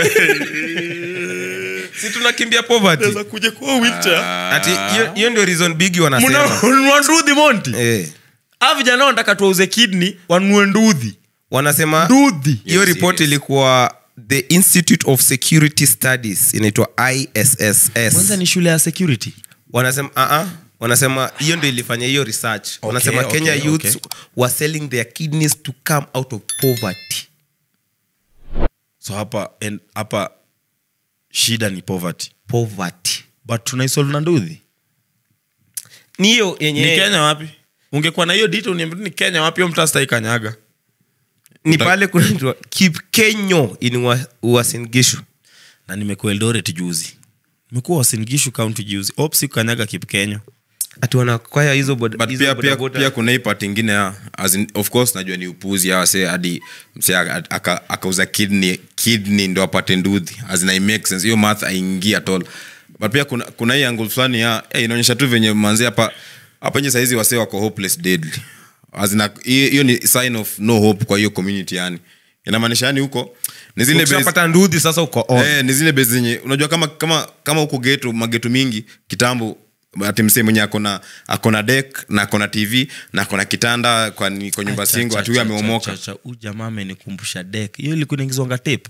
si tunakimbia poverty. kuja kwa wheelchair Ati hiyo hiyo ndio reason bigi wanasema. mna ndudhi monti Eh. hawa vijana wanataka tuwauze kidney wanunue ndudhi Wanasema ndudhi hiyo report ilikuwa the Institute of Security Studies inaitwa I S S kwanza S. ni shule ya security Wanasema a a wanasema hiyo ndio ilifanya hiyo research. Wanasema okay, Kenya okay. youths were selling their kidneys to come out of poverty. so hapa en, hapa shida ni poverty Poverty. but tunaisolve na ndudhi Ni hiyo ni yenye Kenya wapi ungekuwa na hiyo detail uniambie ni Kenya wapi hiyo mtasta ikanyaga ni pale kunaitwa Kipkenyo in Ua- Uasin Gishu. na nimekuwa Eldoret juzi nimekuwa Uasin Gishu county juzi ops kanyaga Kipkenyo Ati wanakwaya hizo boda- But hizo pia, pia, bodaboda. pia kuna hii part ingine ya as in, of course najua ni upuzi ya wase hadi mse aka- aka- akauza kidney kidney ndo apate ndudhi as in I make sense hiyo math aingia at all but pia kuna kuna hii angle fulani ya hey, inaonyesha tu venye manzi hapa hapa nje saizi wase wako hopeless deadly as in hiyo hiyo ni sign of no hope kwa hiyo community yani inamaanisha yani huko ni zile base- Ukishapata ndudhi sasa uko on. Eh, ni zile base zenye unajua kama kama kama huko geto mageto mingi kitambo ati msee mwenye akona akona deck na akona tv na akona kitanda kwa ni- kwa nyumba singo ati huyo ameomoka huyu jamaa amenikumbusha deck hiyo ilikuwa inaingizwanga tape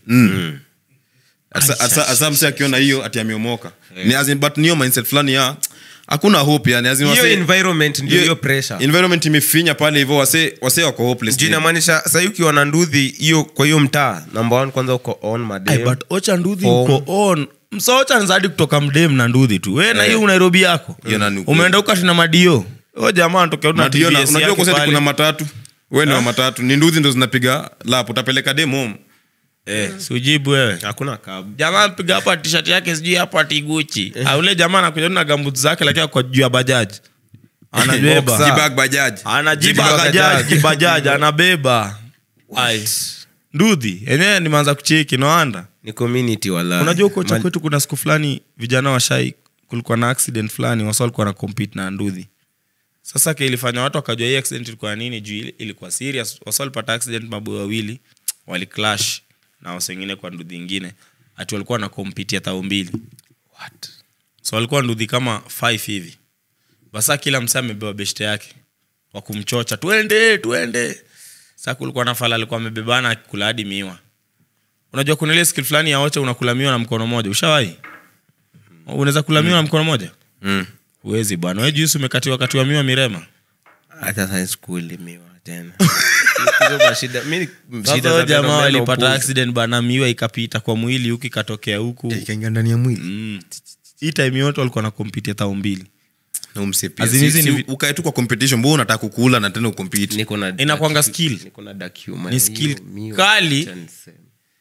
Asa- asa asa msee akiona hiyo ati ameomoka ni as in but niyo mindset fulani ya hakuna hope yani as in Hiyo wase- environment ndio hiyo- hiyo pressure. environment imefinya pale hivyo wase wase wako hopeless Juu inamaanisha sasa ukiwa na ndudhi hiyo kwa hiyo mtaa number one kwanza uko on Ay, madem. but ocha ndudhi Home. uko on msaocha nzadi kutoka mdem na ndudhi tu we na hiyo Nairobi yako Hiyo na nuku. umeenda ukati na madio o jamaa tokea una Ndio, na- T V S unajua yake kwa sababu pale. kuna matatu wewe ni wa matatu ni nduthi ndo zinapiga lap utapeleka dem home eh si ujibu wewe Hakuna cab. jamaa mpiga hapa t-shirt yake sijui hapa tiguchi ah ule jamaa anakuja na gambut zake lakini kwa juu ya bajaji anabeba Boxer. jibag bajaji anajiba Jiba bajaji bajaji. bajaji anabeba ai ndudhi enyewe nimeanza kucheki noanda Ni community wala. unajua huko cha Mal- kwetu kuna siku fulani vijana washai kulikuwa na accident fulani wasa walikuwa na compete na ndudhi sasa ke ilifanya watu wakajua hii accident ilikuwa nini juu ili- ilikuwa serious wasa walipata accident maboy wawili waliclash na wasa wengine kwa ndudhi ingine ati walikuwa na compete ya tao mbili what so walikuwa ndudhi kama five hivi basa kila msee amebeba beshte yake wa kumchocha twende twende sasa kulikuwa na fala alikuwa amebebana akikula hadi miwa unajua kuna ile skill fulani ya wote unakula miwa na mkono mmoja ushawahi unaweza kula miwa na mkono mmoja mm. huwezi bwana wewe juice umekatiwa katiwa miwa mirema hata high school miwa tena. Hizo mashida mimi shida sasa za huyo jamaa meno walipata upuzi. accident bana miwa ikapita kwa mwili huku ikatokea huku ikaingia ndani ya mwili mm. hii time yote walikuwa na compete tao mbili na umse pia As in si, hizi si, ni vi- ukae tu kwa competition mbona unataka kukula na tena ukompete Niko na Inakuanga docu- skill. niko na document. Ni skill Hiyo miwa, kali. acha niseme.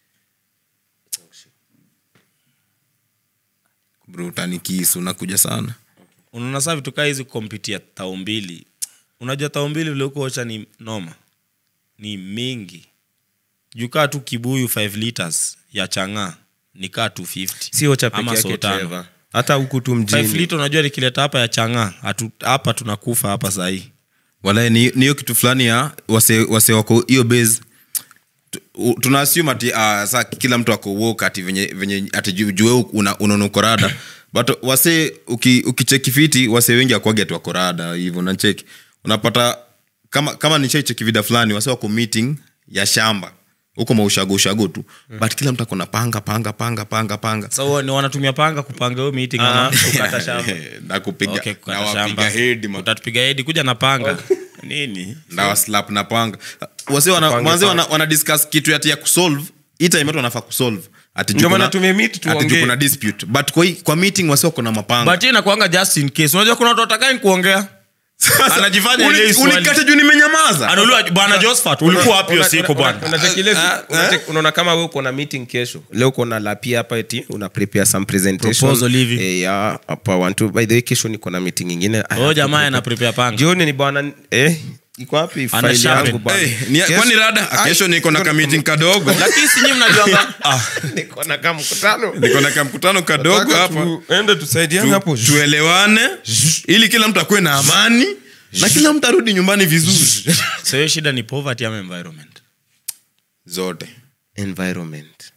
bro utanikisu unakuja sana unaona saa vitu kaa hizi kukompitia tao mbili unajua tao mbili vile huko ocha ni noma ni mingi jukaa tu kibuyu five liters ya chang'aa ni kaa two fifty Sio cha peke ama yake so tano. Trevor. Hata huku tu five mjini. liter unajua nikileta hapa ya chang'aa hatu- hapa tunakufa hapa sahii wala ni ni hiyo kitu fulani ya wase wase wako hiyo base Tu- u- tuna assume ati uh, saa kila mtu ako woke ati venye venye ati ju- juu wewe una unaona korada but wase uki ukicheki fiti wase wengi akwage tu korada hivyo na cheki unapata kama kama ni cheki cheki vida fulani wase wako meeting ya shamba huko maushago ushago tu but kila mtu akona panga panga panga panga panga so ni wanatumia panga kupanga hiyo meeting ama kukata shamba na kupiga okay, na kukata wapiga shamba head man utatupiga hedi kuja na panga nini na waslap na panga wase wana Pange mwanze panga. wana, wana discuss kitu ati ya kusolve hii time watu wanafaa kusolve ati Ndio juu maana kuna- tumemeet ati tuongee. juu kuna dispute but kwa hii- kwa meeting wase wako na mapanga but hii inakuanga just in case unajua kuna watu watakae kuongea Anajifanya Uni- ile swali. unikate juu nimenyamaza. Anauliwa bwana Josephat ulikuwa wapi hiyo siku bwana? unaona kama wewe uko na meeting kesho leo uko na lapia hapa eti una prepare some presentation Proposal hivi. eh ya hapa one two by the way kesho niko na meeting nyingine Oh jamaa ana prepare panga. jioni ni bwana eh iko wapi Ana file sharpen. yangu bwana Eh, ni- Kesho- kwani rada Ai, kesho niko na niko- meeting kadogo. Lakini si nyinyi mnajuanga ah niko na kama mkutano Niko na mkutano kadogo hapa. ende tusaidiane hapo Tu- tuelewane ili kila mtu akuwe na amani na kila mtu arudi nyumbani vizuri. so hiyo shida ni poverty ama environment? Zote. environment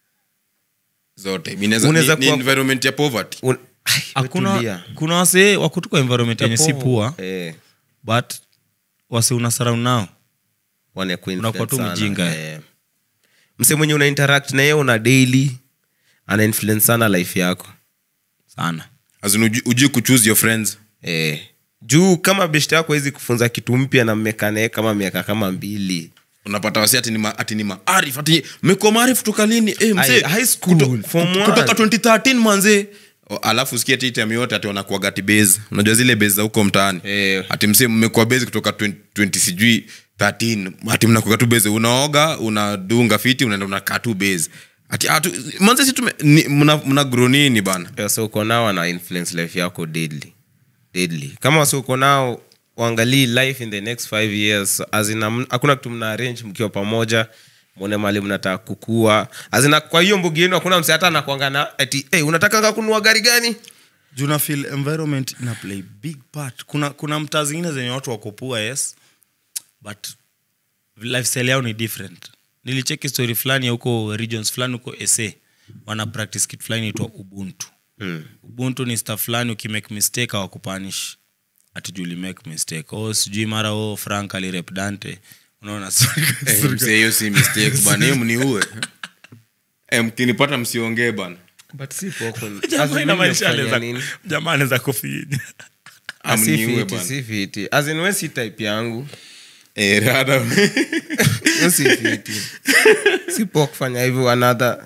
Zote. Mimi naweza Unaweza ni, ni kuwa- environment ya poverty. Un- Ai, Hakuna wetulia. kuna wase wako tu kwa environment yenye si poor eh but wase una surround nao. wana Unakuwa tu kuinfluence mjinga, sana eh mse mwenye una interact na yeye una daily ana influence sana life yako Sana. Azun uji, uji kuchoose your friends. eh juu kama best yako hizi kufunza kitu mpya na mmekane kama miaka kama mbili Unapata wasi ati ni ma, ati ni maarif ati mmekuwa maarif kutoka lini? Eh mzee Ai, high school, kuto- form kuto- one. kutoka twenty thirteen manze. O, alafu usikie ati time yote ati wanakuwa gati base. Unajua zile base za huko mtaani. Eh. Ati mzee mmekuwa base kutoka twenty, twenty sijui thirteen. Ati mnakuwa tu base unaoga, unadunga fiti, unaenda unakaa tu base. Ati atu manze si tume ni- mna mna grow nini bana? Eh, so uko nao ana influence life yako daily daily kama wasi uko nao uangalii life in the next five years azina hakuna kitu mna arrange mkiwa pamoja mwone mali mnataka kukua azina kwa hiyo mbugi yenu hakuna mse hata anakuanga na ati hey, unataka kununua gari gani Juna feel environment ina play big part. Kuna kuna mtaa zingine zenye watu wako poor yes but lifestyle yao ni different. Nilicheki story fulani ya huko regions fulani huko S A wana practice kitu fulani inaitwa ubuntu. mm. Ubuntu ni stuff fulani ukimake mistake hawakupunish. Ati juli make mistake. Oh sijui mara oh Frank alirep Dante. Unaona Eh, mzee hiyo si mistake bana, hiyo mniue. Eh, mkinipata msiongee bana. but si poko jamaa inamaanisha anaweza jamaa anaweza kufinya. Amniue bana. si fiti as in we si type yangu Eh, rada. we si fiti si poko kufanya hivyo another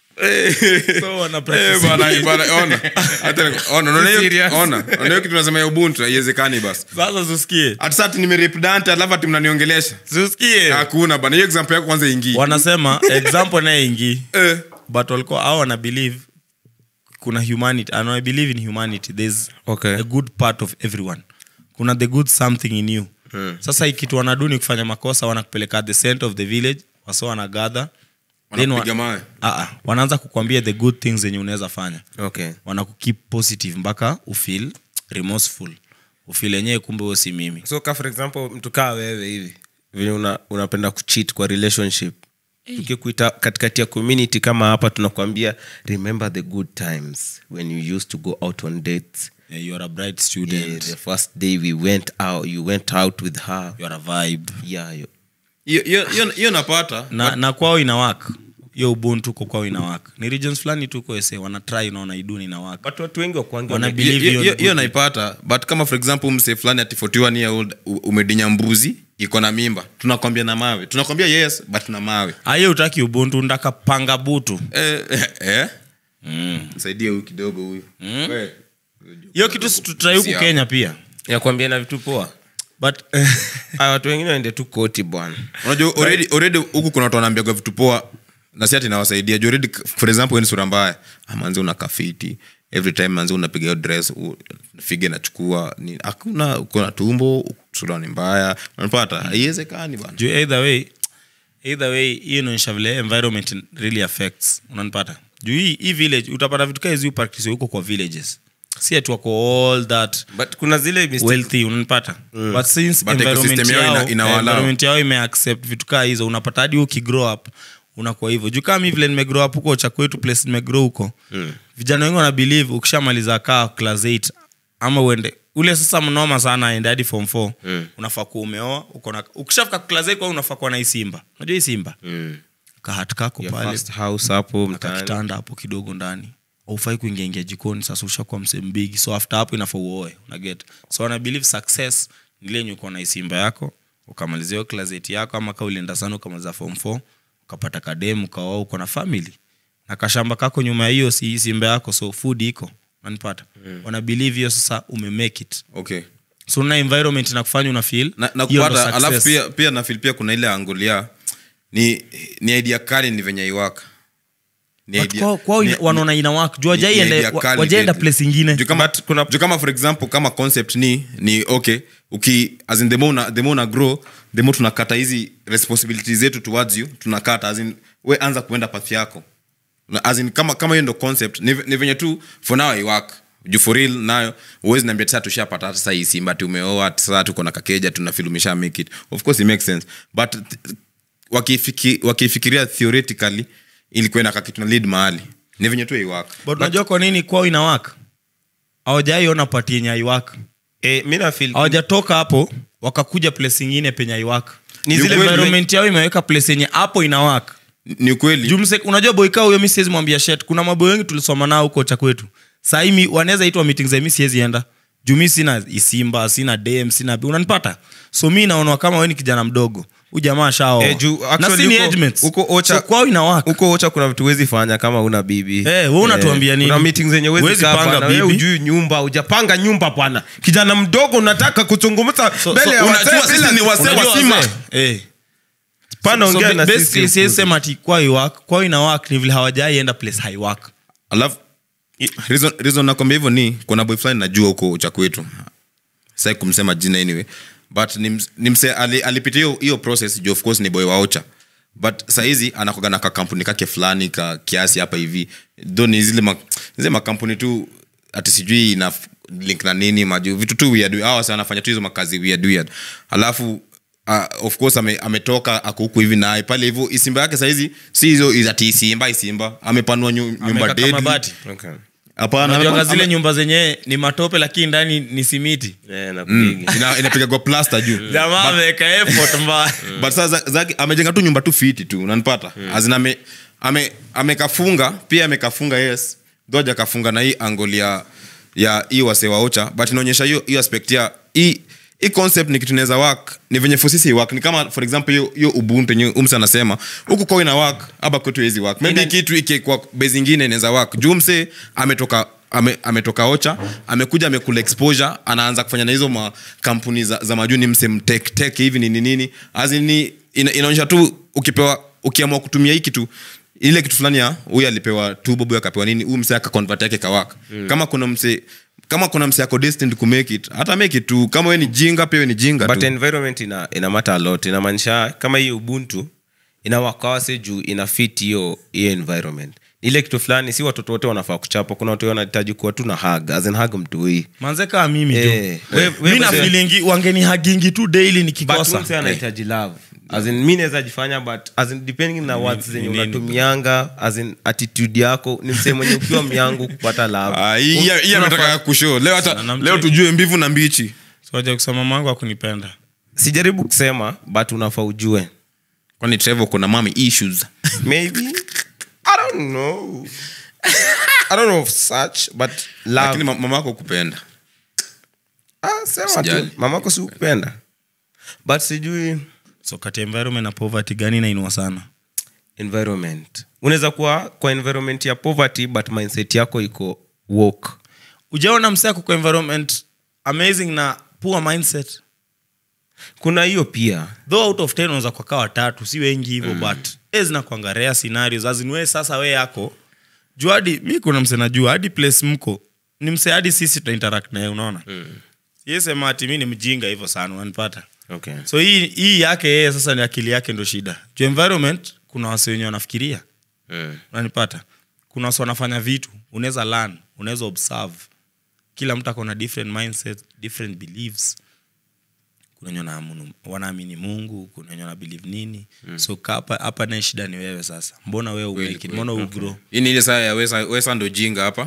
So wana Eh, practice. bana, bana, ona. Hata ona, unaona hiyo? Serious? Ona. Unaona hiyo kitu tunasema ya ubuntu haiwezekani basi. Sasa tusikie. Hata sasa nimerep Dante alafu ati mnaniongelesha. Tusikie. Hakuna bana. Hiyo example yako kwanza ingii. Wanasema example naye ingi Eh. but walikuwa hao wana believe kuna humanity and I believe in humanity there's Okay. a good part of everyone. Kuna the good something in you. Hmm. Sasa hii kitu wanaduni kufanya makosa wanakupeleka at the center of the village waso wanagather then Wanapiga wa, mawe. ah ah wanaanza kukwambia the good things zenye unaweza fanya. okay Wanakukeep positive mpaka ufeel remorseful. Ufeel yenyewe kumbe wewe si mimi. so ka for example mtu kaa wewe hivi vile una, unapenda kucheat kwa relationship tukikuita katikati ya community kama hapa tunakwambia remember the good times when you used to go out on dates Yeah, you are a bright yeah, student. the first day we went out you went out with her You are a vibe. yeah you, Hiyo hiyo- hiyo hiyo napata. Na na kwao ina work. Hiyo ubuntu kwa kwao ina work. Ni regions fulani tu kwa ese wana try na wanaiduni ina work. but watu wengi wakwangi Wana wame- believe Hiyo- hiyo hiyo ni hiyo good. naipata but kama for example mse fulani ati forty one year old u- umedinya mbuzi iko na mimba tunakwambia na mawe tunakwambia yes but na mawe Aye utaki ubuntu ndaka panga butu. eh eh, eh? Mm. Msaidie huyu kidogo huyu Wewe. Hiyo kitu si tutry huku Si Kenya pia. ya kuambia na vitu poa But Ah, watu wengine waende tu koti bwana unajua already already huku kuna watu wanaambia kwa vitu poa na si ati nawasaidia juu already for example ni sura mbaya amanzi una kafiti every time manzi unapiga hiyo dress u- fige nachukua ni hakuna uko na tumbo sura ni mbaya unapata haiwezekani bana juu either way either way hiyo inaonyesha vile environment really affects. Unanipata? Juu hii hii village utapata vitu kama hizo practice huko kwa villages. Si ati wako all that but kuna zile mistakes wealthy unanipata mm. But since But environment ecosystem yao yao ina- inawallow. environment yao imeaccept vitu kaa hizo unapata hadi ukigrow up unakuwa hivyo juu kama mimi vile nimegrow up huko cha kwetu place nimegrow huko mm. Vijana wengi wana believe ukishamaliza kaa class eight ama uende ule sasa mnoma sana aende hadi form four mm. Unafaa kuwa umeoa uko na ukishafika class eight kwa unafaa kuwa na hii simba unajua hii simba mm. Kahat kako your pale first house hapo aka mtaani kitanda hapo kidogo ndani aufai kuingia ingia jikoni sasa ushakuwa msembigi so after hapo inafaa uoe una get so wana believe success ni ile yenye uko na isimba yako ukamalizia hiyo class eight yako ama kama ulienda sana ukamaliza form four ukapata kademu ukaoa uko na family na kashamba kako nyuma ya hiyo si simba yako so food iko unanipata mm. Wana believe hiyo sasa ume make it okay so na environment inakufanya una feel na, na hiyo ndo kupata alafu success. pia pia na feel pia kuna ile angolia ni ni idea kali ni venye iwaka ni But kwa kwa ni- wanaona ina work jua ni- jai ni ende idea kali wajaenda deadly. place nyingine Juu kama kuna juu kama for example kama concept ni ni okay uki as in the more una, the more una grow the more tunakata hizi responsibilities zetu towards you tunakata as in we anza kuenda path yako Na as in kama kama hiyo ndo concept ni, ni venye tu for now I work juu for real nayo uwezi niambia sasa tushapata hata sasa hii Simba tumeoa sasa tuko na kakeja tunafilumisha make it of course it makes sense but th- wakifiki wakifikiria theoretically ilikuwa ina kitu na lead mahali ni venye tu I work but unajua kwa nini kwao ina work hawajaiona pati yenye haiwaka eh, mi na feel hawajatoka hapo wakakuja place nyingine penye haiwaka ni Ni zile ukweli. environment yao imeweka place yenye hapo inawaka ni ukweli jumse unajua boy kao huyo mimi siwezi mwambia shit kuna maboy wengi tulisoma nao huko cha kwetu sasa hivi wanaweza itwa meetings za mimi siwezi enda juu mimi sina Isimba sina D M sina unanipata so mimi naona kama wewe ni kijana mdogo huyu jamaa shao Eh, juu, na actually si ni huko- age mates. huko Ocha- so kwao inawaka huko Ocha kuna vitu huwezi fanya kama una bibi Eh, wewe unatuambia nini? kuna meetings zenye huwezi Huwezi kaa panga bwana, wewe bibi. hujui nyumba hujapanga nyumba bwana kijana mdogo unataka kuzungumza So- mbele so ya unajua wazee sisi bila- ni wazee wa Unajua Simba. wazee? Eh. Pana So, ongea so na basically, sisi siwezi sema ati kwao iwak kwao ina work ni vile hawajaienda place haiwak alafu reason reason nakwambia hivyo ni kuna boy fulani najua huko cha kwetu sasa kumsema jina anyway but ni, ms- ni mse ali, alipitia hiyo hiyo process juu of course ni boy wa Ocha but saa hizi anakoga na kampuni kake fulani ka kiasi hapa hivi though ni zile ma, zile makampuni tu ati sijui ina f- link na nini maju vitu tu weird hawa sana anafanya tu hizo makazi weird weird alafu uh, of course ame, ametoka ako huku hivi naye pale hivyo Isimba yake saa hizi si hizo ati Isimba Isimba amepanua nyu, nyumba Ameweka kama deadly bati. Okay. hapana Unajua ame- zile nyumba zenye ni matope lakini ndani ni simiti Eh, nakupiga. ina inapiga kwa plaster juu jamaa ameweka effort mbaya but sasa zake amejenga tu nyumba tu fiti tu unanipata mm. azina ame ame amekafunga pia amekafunga yes doja kafunga na hii angle ya ya hii wase wa Ocha but inaonyesha hiyo hiyo aspect ya hii hii concept ni kitu inaweza work ni venye for sisi work ni kama for example hiyo hiyo ubuntu yenye umsa anasema huku kwa ina work hapa kwetu hizi work maybe kitu iki kwa base nyingine inaweza work juu mse ametoka ame, ametoka Ocha amekuja amekula exposure anaanza kufanya na hizo makampuni za, za majuni mse mtek tek hivi nini nini azini ina, inaonyesha tu ukipewa ukiamua kutumia hii kitu ile kitu fulani ya huyu alipewa tu bobo akapewa nini huyu mse akaconvert yake kawaka mm. kama kuna mse kama kuna mse ako destined to make it hata make it tu kama wewe ni jinga pia wewe ni jinga but tu environment ina, ina matter a lot inamaanisha kama hii ubuntu inawakawase juu ina fit hiyo hiyo environment ile kitu fulani si watoto wote wanafaa kuchapa kuna watu wanahitaji kuwa tu na hug as in hug mtu hii manze kama mimi Eh, jo we- we- mimi na we- feeling wangeni hagingi tu daily but nikikosa mtu anahitaji love as in mimi naweza jifanya but as in depending na words zenye nini? unatumianga as in attitude yako ni msemo mwenye ukiwa myangu kupata love ah hii hii- hii ametaka kushow leo hata Sana leo mche- tujue mbivu na mbichi soja kusema mangu akunipenda sijaribu kusema but unafaa ujue kwani Trevor kuna mommy issues maybe I don't know I don't know of such but love lakini ma- mama yako kupenda ah sema tu Sijali. mamako si upenda but sijui so kati ya environment na poverty gani inainua sana environment unaweza kuwa kwa environment ya poverty but mindset yako iko woke ujaona msako kwa environment amazing na poor mindset kuna hiyo pia though out of ten unaweza kukaa watatu si wengi hivyo mm. but eh zinakuanga rare scenarios as in wewe sasa wewe yako juu hadi mi kuna mse najua hadi place mko ni mse hadi sisi tuna interact naye unaona mm. yesema ati mi ni mjinga hivyo sana unanipata okay so hii hii yake yeye sasa ni akili yake ndo shida juu environment kuna wase wenye wanafikiria mm. unanipata kuna wase wanafanya vitu unaweza learn unaweza observe kila mtu akona different mindset different beliefs kuna wenye wanaamini- wanaamini Mungu kuna wenye wana believe nini mm. so hapa hapa naye shida ni wewe sasa mbona wewe umake it? mbona ugrow hii ni ile saa ya wesa wesa ndo jinga hapa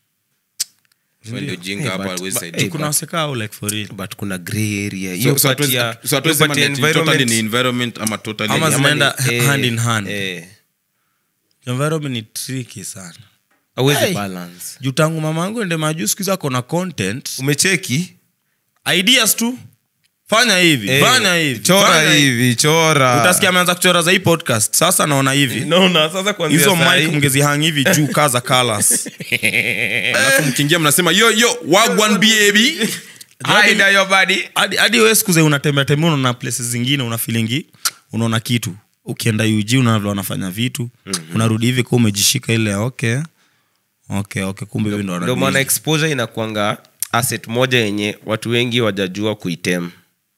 wewe ndo jinga Hey, hapa but- hawezi but- saidia. hey, kuna wasekaa au like for real but kuna gray area So- hiyo so part hatuwezi- ya so hatuwezi hiyo part sema ya ni ati totally ni environment environment ama totally Ama ni- zina- zinaenda eh, hand in hand. eh, environment ni tricky sana hauwezi Hey. balance juu tangu mama yangu ende majuu siku hizi ako na content umecheki ideas tu fanya hivi Eh, fanya hivi chora fanya hivi chora utasikia ameanza kuchora za hii podcast sasa naona hivi naona sasa kuanzia hizo saa mic hii- mngezihang hivi juu kaza colors alafu mkiingia mnasema yo yo wagwan baby Hide your body. hadi hadi wewe siku zile unatembea tembea unaona places zingine una feeling unaona kitu ukienda U G unaona vile wanafanya vitu mm-hmm. unarudi hivi kwa umejishika ile okay okay okay kumbe hivi ndo ndio maana exposure inakuanga asset moja yenye watu wengi wajajua kuitem.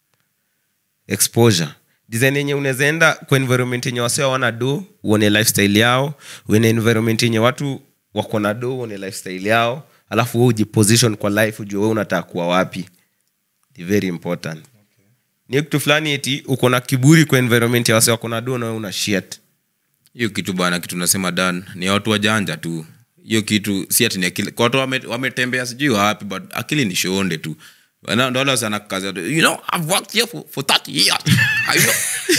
Exposure design yenye unaweza enda kwa environment yenye wasio wana do uone lifestyle yao, uone environment yenye watu wako na do uone lifestyle yao, alafu wewe ujiposition kwa life ujue wewe unataka kuwa wapi. It's very important. Okay. Ni kitu fulani eti uko na kiburi kwa environment ya wasio wako na do na wewe una shit. Hiyo kitu bana, kitu nasema Dan ni watu wajanja tu. Hiyo kitu si ati ni akili. Kwa watu wametembea wame sijui wapi, but akili ni shonde tu. Wana ndo wala sana kazi. You know, I've worked here for, for thirty years. I know.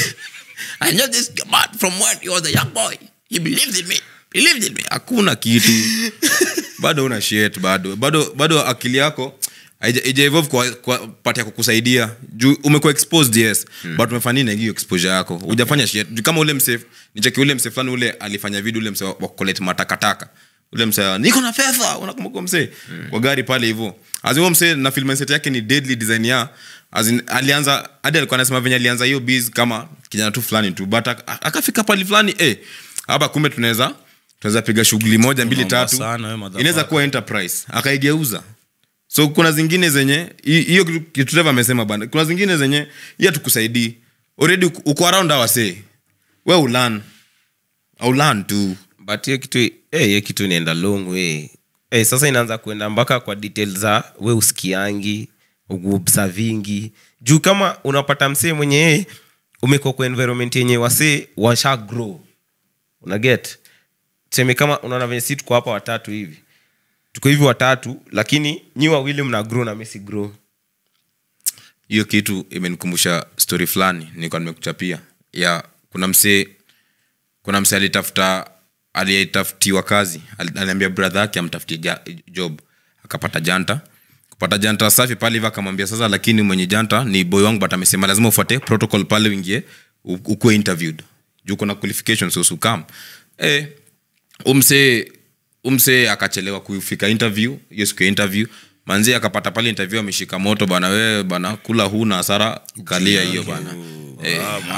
I know this man from when he was a young boy. He believed in me. Believed in me. Hakuna kitu. Bado una shit bado. Bado bado akili yako ija evolve kwa, kwa part ya kukusaidia. Juu umekuwa exposed yes, hmm. but umefanya nini hiyo exposure yako? Hujafanya okay. shit. Juu kama ule mse, nicheki ule mse fulani ule alifanya video ule mse wa collect matakataka. Ule mse niko na pesa, unakumbuka mse hmm. kwa gari pale hivyo. Azimo mse na film set yake ni deadly design ya as in, alianza hadi alikuwa anasema venye alianza hiyo biz kama kijana tu fulani tu, but akafika pale fulani eh hapa kumbe tunaweza tunaweza piga shughuli moja mbili tatu inaweza kuwa enterprise, akaigeuza. So kuna zingine zenye hiyo kitu Trevor amesema bana, kuna zingine zenye ya tukusaidii already uko around our say wewe ulan au learn tu, but hiyo kitu eh hiyo kitu inaenda long way. Eh sasa inaanza kuenda mpaka kwa details za wewe usikiangi uobservingi juu kama unapata msee mwenye yeye umeko kwa environment yenye wase washa grow una get sema kama unaona venye sisi tuko hapa watatu hivi tuko hivi watatu lakini nyi wawili mna grow na mimi si grow. Hiyo kitu imenikumbusha story fulani nilikuwa nimekuchapia ya kuna msee kuna msee alitafuta aliyetafutiwa kazi, aliambia brother yake amtafutie job, akapata janta kupata janta safi pale hivi, akamwambia sasa lakini mwenye janta ni boy wangu, but amesema lazima ufuate protocol pale uingie ukuwe interviewed juu kuna qualifications so come eh umse umse akachelewa kufika interview. Hiyo siku interview manzi akapata pale interview ameshika moto bana, wewe bana kula huna hasara kalia hiyo bana eh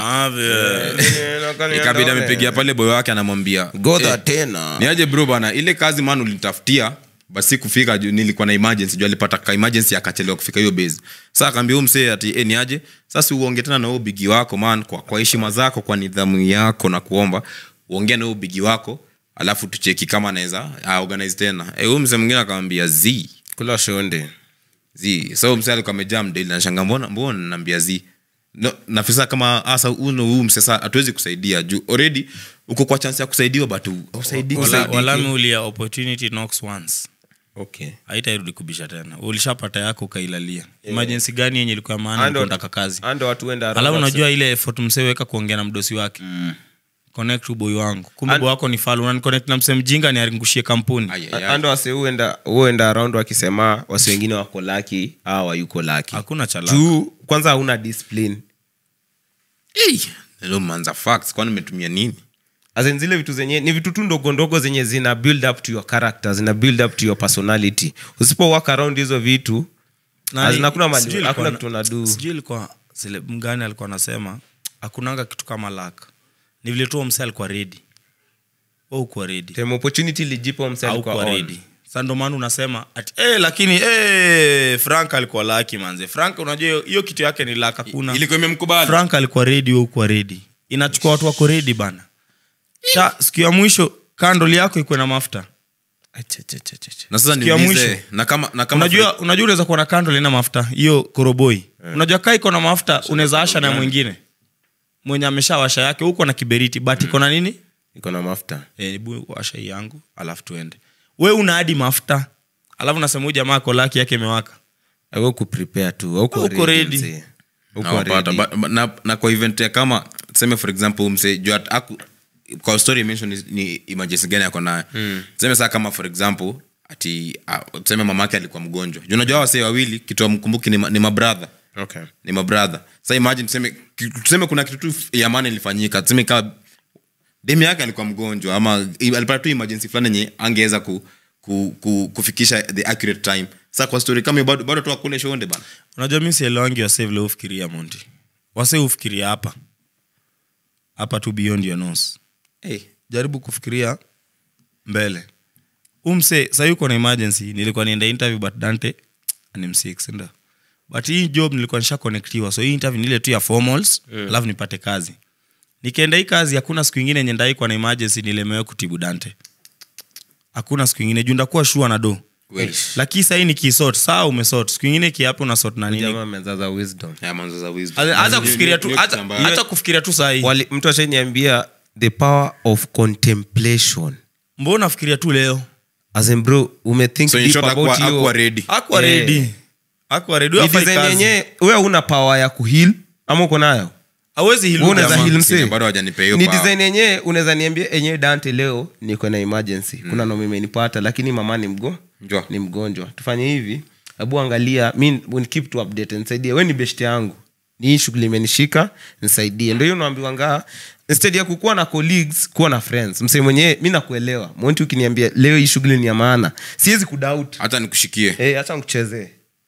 mave ikabidi amepigia pale boy wake anamwambia goda tena ni aje bro bana, ile kazi man ulinitafutia basi kufika nilikuwa na emergency juu alipata ka emergency akachelewa kufika hiyo base. Sasa akamwambia umse ati eh ni aje sasa uongee tena na huyo bigi wako man, kwa kwa heshima zako kwa nidhamu yako na kuomba uongee na huyo bigi wako alafu tucheki kama anaweza organize tena. Eh huyo mse mwingine akamwambia z kula shonde z so mse alikuwa amejam deal na shanga mbona mbona ananiambia z no nafisa kama asa uno huyu mse sasa hatuwezi kusaidia juu already uko kwa chance ya kusaidiwa but usaidii wala ulia opportunity knocks once. Okay. Haitarudi kubisha tena. Ulishapata yako kailalia. Yeah. Emergency gani yenye ilikuwa maana unataka kazi? Ando watu wenda around. Alafu unajua ile effort mseweka kuongea na mdosi wake. Mm. Connect boy wangu. Kumbe boy wako ni falu, unani connect na msem mjinga ni aringushie kampuni. Ando wase uenda uenda around wakisema wase wengine wako lucky au hayuko lucky. Hakuna cha luck. Juu kwanza huna discipline. Eh, hello manza facts kwani umetumia nini? Azen zile vitu zenye ni vitu tu ndogo ndogo zenye zina build up to your character, zina build up to your personality. Usipo work around hizo vitu hazina kuna mali, hakuna kitu unadu. Sijui ilikuwa zile mgani alikuwa anasema hakunanga kitu kama luck. Ni vile tu msel kwa ready. Wewe uko ready. Time opportunity lijipo msel kwa ready. Sasa ndo maana unasema ati eh lakini eh Frank alikuwa lucky manze. Frank unajua hiyo kitu yake ni luck, hakuna. Ilikuwa imemkubali. Frank alikuwa ready, wewe uko ready. Inachukua watu wako ready bana. Cha siku ya mwisho candle yako iko na mafuta. Na sasa niulize na kama na kama unajua unajua unaweza kuwa na candle ina mafuta hiyo koroboi. Yeah. Unajua kai iko na mafuta unaweza asha na mwingine. Mwenye ameshawasha yake huko na kiberiti but iko na nini? Iko na mafuta. Eh hebu washa yangu alafu tuende. Wewe una hadi mafuta. Alafu nasema huyu jamaa kwa laki yake imewaka. Wewe ku prepare tu, uko ready. Uko ready. Na na kwa event ya kama tuseme for example mse jua aku kwa story mention ni emergency gani yako nayo. Mm. Tuseme sasa kama for example ati uh, tuseme mamake alikuwa mgonjwa. Unajua wase wawili kitu amkumbuki ni, ni mabrother. Okay. Ni mabrother. Sasa imagine tuseme tuseme kuna kitu tu ya maana ilifanyika. Tuseme kama demu yake alikuwa mgonjwa ama alipata tu emergency fulani yenye angeweza ku ku, ku, kufikisha the accurate time. Sasa kwa story kama bado bado tu akule shonde bana. Unajua mimi sielewangi wase vile ufikiria Monty. Wase ufikiria hapa. Hapa tu beyond your nose. Hey, Jaribu kufikiria mbele. Umse sasa yuko na emergency, nilikuwa nienda interview but Dante ni msix ndio. But hii job nilikuwa nisha connectiwa. So hii interview nile tu ya formals, yeah. Alafu nipate kazi. Nikaenda hii kazi hakuna siku nyingine nyenda hii kwa na emergency nilemewe kutibu Dante. Hakuna siku nyingine juu ndakuwa sure na do. well. Lakini sasa hii ni kisort, sawa umesort. Siku nyingine kiapo una sort na nini? Jamaa ameanza wisdom. Ya manzo za wisdom. Hata kufikiria tu hata hata kufikiria tu sasa hii. Wali mtu ashaniambia the power of contemplation. Mbona unafikiria tu leo? As in bro, umethink So in deep short about aqua, you. aqua ready. Aqua Yeah. ready. Aqua ready. Ni design yenyewe wewe una power ya kuheal ama uko nayo? Hawezi Wewe hilu unaweza jamaa. heal msee. Bado hajanipea hiyo Ni power. design yenyewe unaweza niambia yenyewe Dante leo niko na emergency. Mm. Kuna noma imenipata lakini mama ni mgo Njoo. ni mgonjwa. Tufanye hivi. Hebu angalia mimi when keep to update nisaidie. Wewe ni best yangu. Ni hii shughuli imenishika nisaidie. Ndio hiyo naambiwa ngaa instead ya kukuwa na colleagues kuwa na friends. Msee mwenyewe mimi nakuelewa. Monty ukiniambia leo hii shughuli ni ya maana. Siwezi kudoubt. Hata nikushikie. Eh, acha nikuchezee.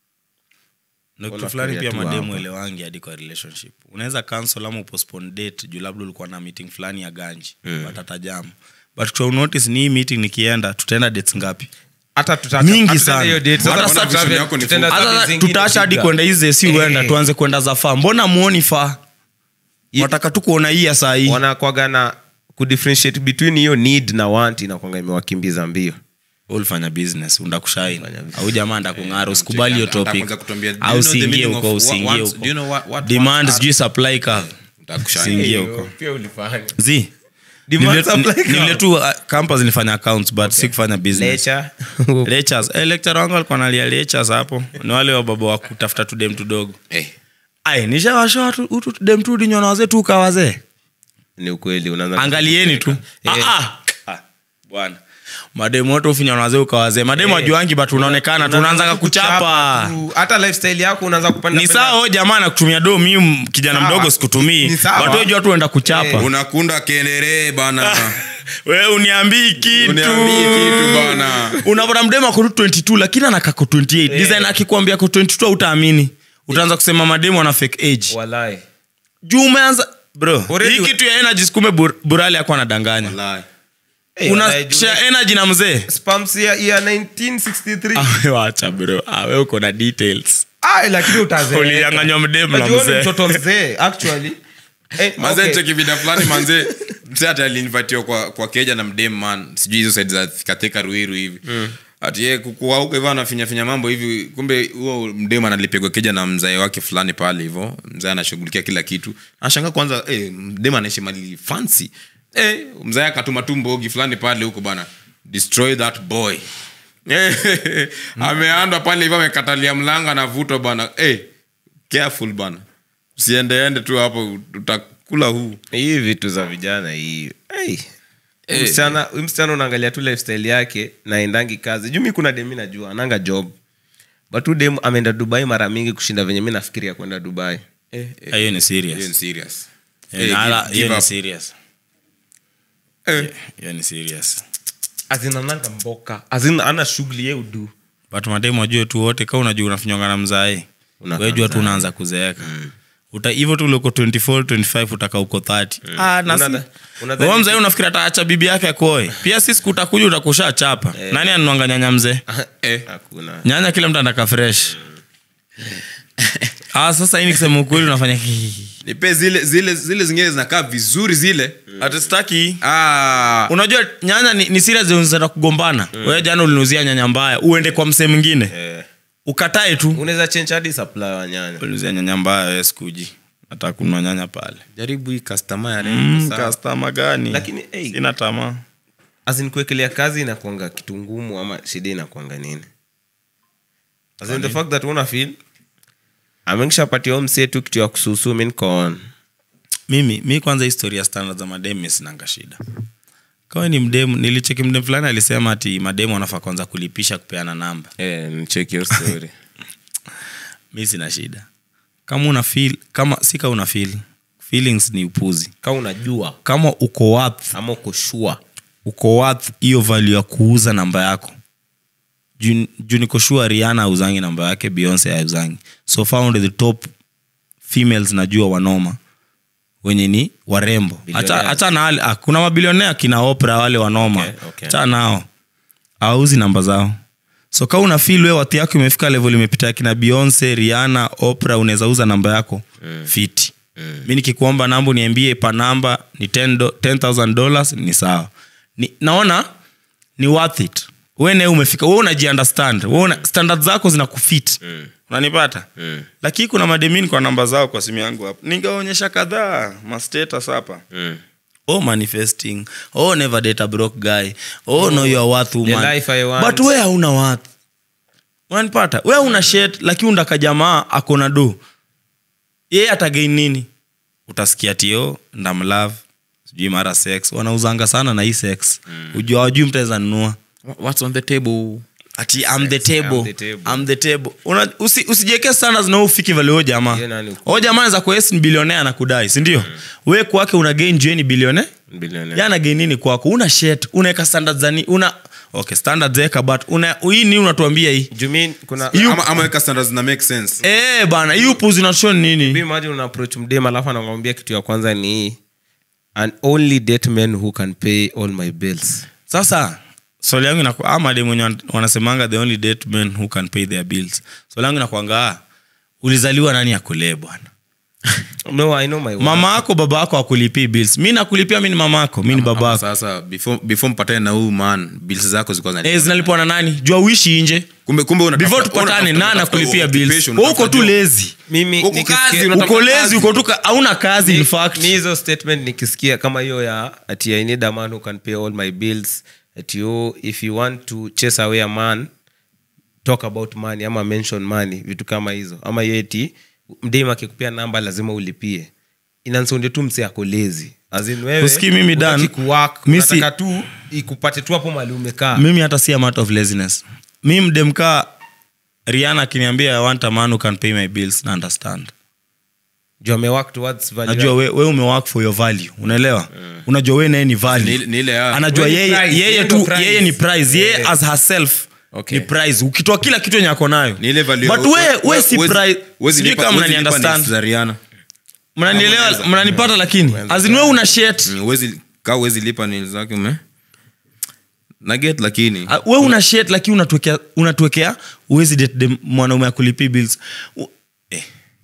Na kitu Unafikiria fulani pia tu mademu hapo. elewangi hadi kwa relationship. Unaweza cancel ama postpone date juu labda ulikuwa na meeting fulani ya ganji. Mm. Watatajamu. But kwa notice ni hii meeting nikienda tutaenda dates ngapi? Hata tutaacha Mingi hata sana. hiyo date. Hata Sasa sasa tutaenda- vision yako ni tutaenda full. service Hata zingine tutaacha hadi piga. kwenda hizi si Eh. uenda tuanze kwenda za faa. Mbona muoni faa? Wataka tu kuona hii ya saa hii. Wanakuwaga na kudifferentiate between hiyo need na want inakuanga imewakimbiza mbio. Ulifanya business unda kushine. Au jamaa anda kung'ara usikubali hiyo Ataanza topic. kutuambia, do you Au know the usiingie meaning huko of usiingie wants? huko. Do you know what- what Demand wants sijui supply curve. Utakushine. Usiingie huko. Pia ulifanya. Zi. Demand Nile- supply curve. Nile tu uh, campus nilifanya accounts but si kufanya business. Nature. Lectures. Eh, lecturer wangu alikuwa analia lectures hapo. Ni wale wa baba wa kutafuta tu dem tudogo. Eh. Ai, nishawasha watu utu dem tu dinyona wazee tu kawazee. Ni ukweli unaanza. Angalieni tu. Eh. Ah ah. Ah, bwana. Mademu wote ufinyana wazee ukawazee. Mademu wajuangi but unaonekana tu unaanza kuchapa. tu. Hata lifestyle yako unaanza kupanda. Ni sawa jamaa na kutumia do mimi kijana Sawa. mdogo sikutumii. Ni sawa. Watu wajua tu waenda kuchapa. Unakunda kenere bana. Wewe uniambii kitu. Uniambii kitu bana. Unapata mdemo ako twenty two lakini anakako twenty eight. Design akikwambia ako twenty two utaamini. Utaanza kusema mademo ana fake age. Walai. Juu umeanza bro. Already Hii we- kitu ya energy sikume bur, burali yako anadanganya. Wallahi. Eh, Una walai, juu- share energy na mzee. Spams ya ya nineteen sixty-three. Ah, wewe acha bro. Ah, wewe uko na details. Ah, lakini utazeeka. Ulinyang'anywa mdemu na Unajua ni mzee. mtoto mzee actually. Eh, Manze okay. cheki vida fulani manze. Mzee hata alinivatiwa kwa kwa keja na mdem man. Sijui hizo side za Katheka Ruiru hivi. Ati yeye kukua huko hivyo anafinya finya mambo hivi. Kumbe huo mdem analipigwa keja na mzee wake fulani pale hivyo. Mzee anashughulikia kila kitu. Anashangaa kwanza eh mdem anaishi mali fancy. Eh mzee akatuma tu mbogi fulani pale huko bana. Destroy that boy. Eh ameandwa pale hivyo amekatalia mlango anavutwa bana. Eh careful bana. Usiendeende tu hapo utakula huu. Hii vitu za vijana hii. Hey. Eh. Msichana, huyu msichana unaangalia tu lifestyle yake na endangi kazi. Juu mimi kuna demi najua ananga job. But tu dem ameenda Dubai mara mingi kushinda venye mimi nafikiria kwenda Dubai. Eh, eh. Hiyo ni Hiyo serious. ni serious. Eh, Eh, na- give- hiyo give ni up. serious. Eh. Hiyo ni serious. Azina nanga mboka. Azina ana shughuli yeye udu. But mademu wajue tu wote kama unajua unafinyonga na mzae. Unakaa Wewe jua tu mzae. unaanza kuzeeka. Uta hivyo tu uliko twenty four twenty five utaka uko thirty. Ah na Unadha- unadhani- wewe mzae unafikiri ataacha bibi yake akoe. Pia sisi kutakuja utakusha chapa. Nani ananwanga nyanya mzee? Eh. Hakuna. Nyanya kila mtu anataka fresh. Ah sasa hii nikisema ukweli unafanya Nipe zile zile zile zingine zinakaa vizuri zile. hata sitaki. Ah. Unajua nyanya ni, ni serious zinaweza kugombana. Wewe jana ulinuzia nyanya mbaya, uende kwa msee mwingine. Eh. Ukatae tu. Unaweza change hadi supply wa nyanya. Ulinuzia nyanya mbaya wewe sikuji. Hata kununua nyanya pale. Jaribu hii customer ya Mm, Sawa. customer gani? Lakini, hey. Sina tamaa. Azin kuwekelea kazi inakuanga kitu ngumu ama shida inakuanga nini? Azin the fact that una feel amekishapatia msee tu kitu ya kususu mimi niko on. Mimi mi kwanza historia standard za mademu sinanga shida. Kama ni mdemu nilicheki mdemu fulani alisema ati mademu wanafaa kwanza kulipisha kupeana namba. Eh, nicheck your story. Mimi sina shida. Kama una feel kama sika una feel feelings ni upuzi. Kama unajua Kama uko worth ama uko sure uko worth hiyo value ya kuuza namba yako juu juu niko sure Rihanna hauzangi namba yake, Beyonce hauzangi. So found the top females najua wanoma wenye ni warembo. Acha acha na wale, kuna mabilionea kina Oprah wale wanoma. Okay, okay. Acha nao. Hauzi namba zao. So kama una feel wewe watu yako imefika level imepita kina Beyonce, Rihanna, Oprah, unaweza uza namba yako mm. fiti. Mm. Mimi nikikuomba namba niambie pa namba ni ten thousand dollars ni sawa. Ni, naona ni worth it. Wewe naye umefika, wewe unaji understand. Wewe una standards zako zinakufit. Mm. Unanipata? Mm. Lakini kuna mademini kwa namba zao kwa simu yangu hapa. Ningeonyesha kadhaa ma status hapa. Mm. Oh manifesting. Oh never date a broke guy. Oh, oh no you are worth woman. The life I want. But wewe hauna worth. Unanipata? Wewe una shit lakini undaka jamaa akona do. Yeye atagain nini? Utasikia tio ndam love, sijui mara sex. Wanauzanga sana na hii sex. Mm. Ujua wajui mtaweza nunua. What's on the table? Ati I'm the table. I'm the table. I'm the table. Una usi, usijeke sana zina ufiki vile hoja jamaa. Hoja jamaa za kwa ni billionaire anakudai, si ndio? Mm. Wewe kwake una gain jeni billionaire? Billionaire. Yana gain nini kwako? Una shit, unaweka standards zani, una okay, standards zeka but una hii ni unatuambia hii. You mean kuna you, ama ama weka standards na make sense. Eh bana, hiyo puzi na show nini? Mimi imagine una approach mdema alafu anamwambia kitu ya kwanza ni and only date men who can pay all my bills. Sasa swali yangu inakuwa ama demo wenye wanasemanga the only date men who can pay their bills. Swali yangu inakuanga ulizaliwa nani akule bwana? No, I know my wife. Mama yako baba yako akulipia bills. Mimi nakulipia, mimi ni mama yako, mimi ni baba yako. Sasa before before mpatane na huyu man, bills zako ziko zani? Eh, zinalipwa na nani? Jua uishi nje. Kumbe kumbe una before tupatane nani anakulipia bills? Uko tu lazy. Mimi uko kazi, uko lazy, uko tu hauna kazi in fact. Ni hizo statement nikisikia kama hiyo ya ati I need a man who can pay all my bills. At you, if you want to chase away a man, talk about money ama mention money, vitu kama hizo. Ama yeti mdema akikupia namba lazima ulipie. Inansonde tu mse yako lazy. As in wewe usikii mimi dan unataka tu ikupate tu hapo mahali umekaa. Mimi hata si a matter of laziness. Mimi mdemka Rihanna akiniambia I want a man who can pay my bills, na understand. Jua me work towards value. Najua wewe we ume work for your value. Unaelewa? Mm. Unajua wewe naye ni value. Ni ile ya. Anajua yeye yeye tu yeye ni prize. Yeye as herself. Okay. Ni prize. Ukitoa kila kitu nyako nayo. Ni ile value. But wewe wewe si prize. Sijui kama mnani understand. Mnanielewa, mnanipata lakini. As in wewe una shit. Uwezi ka uwezi lipa nini zake ume. Na get lakini. Wewe una shit lakini unatuwekea unatuwekea uwezi date mwanaume akulipia bills. Eh.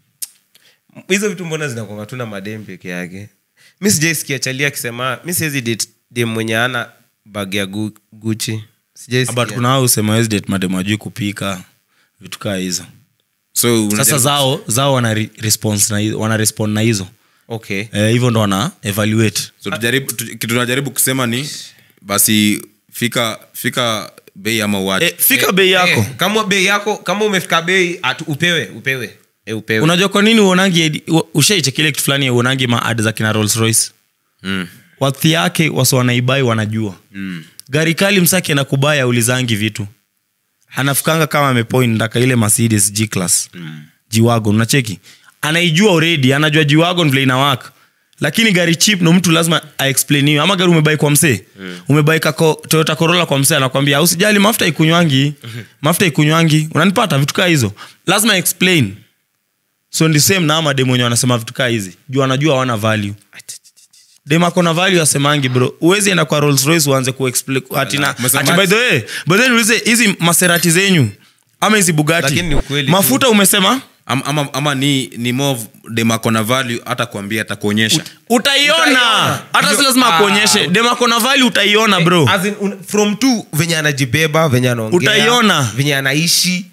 Hizo vitu mbona zinakuwa tuna madem peke yake? Mimi sijaisikia chalia akisema mimi siwezi date dem mwenye ana bag ya Gucci. Sijaisikia. But kuna wao usema hizo date madem ajui kupika vitu kama hizo. So sasa zao zao wana response na hizo, wana respond na hizo. Okay. Eh, hivyo ndo wana evaluate. So tujaribu kitu tunajaribu kusema ni basi fika fika bei ama what? Eh, fika eh, bei yako. Eh, kama bei yako kama umefika bei upewe upewe. E upewe. Unajua kwa nini uonangi ushaiche kile kitu fulani uonangi ma ad za kina Rolls Royce? Mm. Watu yake waso wanaibai wanajua. Mm. Gari kali msaki anakubaya ulizangi vitu. Anafikanga kama amepoint ndaka ile Mercedes G-Class. Mm. G-Wagon unacheki. Anaijua already, anajua G-Wagon vile ina work. Lakini gari cheap no mtu lazima a-explain. Ama gari umebai kwa msee. Mm. Umebai kako Toyota Corolla kwa msee anakuambia usijali mafuta ikunywangi. Mm-hmm. Mafuta ikunywangi. Unanipata vitu kama hizo. Lazima explain. So ndi same na ama demo wenye wanasema vitu kaa hizi. Juu anajua hawana value. Demo akona value asemangi bro. Uwezi enda kwa Rolls Royce uanze kuexplain ati na ati by the way, but then ulize hizi Maserati zenyu ama hizi Bugatti. Mafuta umesema ama ama, ama ni ni more demo akona value hata kuambia atakuonyesha. Ut, utaiona. Hata si lazima akuonyeshe. Demo akona value utaiona bro. As in un, from two venye anajibeba, venye anaongea. Utaiona. Venye anaishi.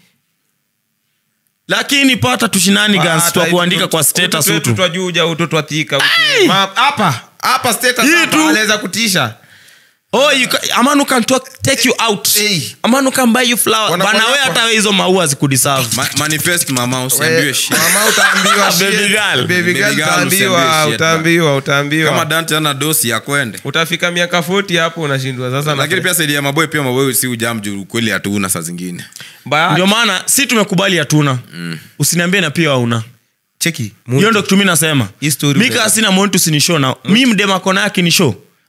Lakini pata tushinani guns tu kuandika kwa status tu. Utoto juja utoto atika hapa hapa status anaweza kutisha. Oh, you can, a man who can talk, take you out. Hey. A man who can buy you flower. Bana wewe hata hizo maua zikudeserve. Ma, manifest mama usiambiwe shit. Mama utaambiwa baby girl. Baby girl utaambiwa, utaambiwa, utaambiwa. Kama Dante ana dosi ya kwende. Utafika miaka arobaini hapo unashindwa sasa. Lakini pia saidia maboy pia maboy si ujamju kweli hatuna saa zingine. Ndio maana si tumekubali hatuna. Mm. Usiniambie na pia hauna. Cheki. Hiyo ndio kitu mimi nasema. Mika sina mtu sinishow na. Mimi mdema kona yake ni show.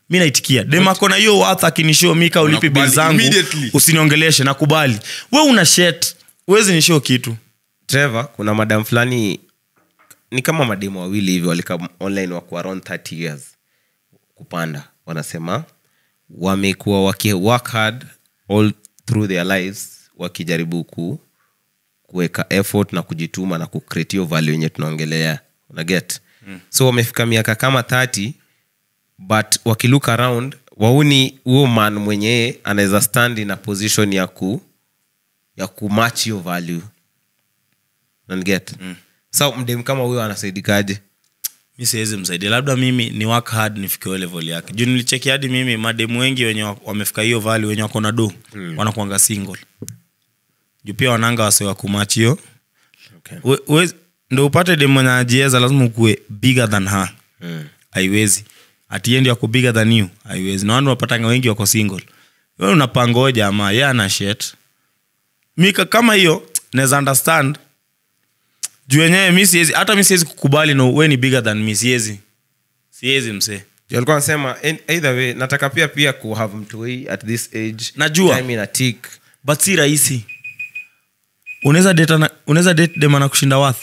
mi naitikia demako na hiyo worth akinishow mika ulipi bill Unakubali zangu immediately. usiniongeleshe nakubali we una shet uwezi nishow kitu Trevor, kuna madam fulani ni kama mademu wawili hivi walika online wako around thirty years kupanda. Wanasema wamekuwa waki work hard all through their lives wakijaribu ku kuweka effort na kujituma na kucreate hiyo value yenye tunaongelea. Una get? Mm. So wamefika miaka kama thirty but wakilook around wauni huo man mwenyewe anaweza stand in a position ya ku ya kumatch hiyo value. Una get? Mm. So mdem kama huyo anasaidikaje? mi siwezi msaidia labda mimi ni work hard nifike level yake juu nilicheki hadi mimi mademu wengi wenye wamefika hiyo value wenye wako na do mm. wanakuanga single juu pia wananga wase wa kumatch hiyo okay. we, we, ndo upate demu mwenye anajieza lazima ukue bigger than her mm. haiwezi ati yeye ndio ako bigger than you haiwezi na watu wapatanga wengi wako single wewe unapangoja ama yeye ana shit mika kama hiyo naweza understand juu yenyewe mi siwezi hata mi siwezi kukubali no wewe ni bigger than me siwezi siwezi mse Yalikuwa nasema either way nataka pia pia ku have mtoi at this age. Najua. Time ina tick. but si rahisi unaweza date na unaweza date dem na kushinda worth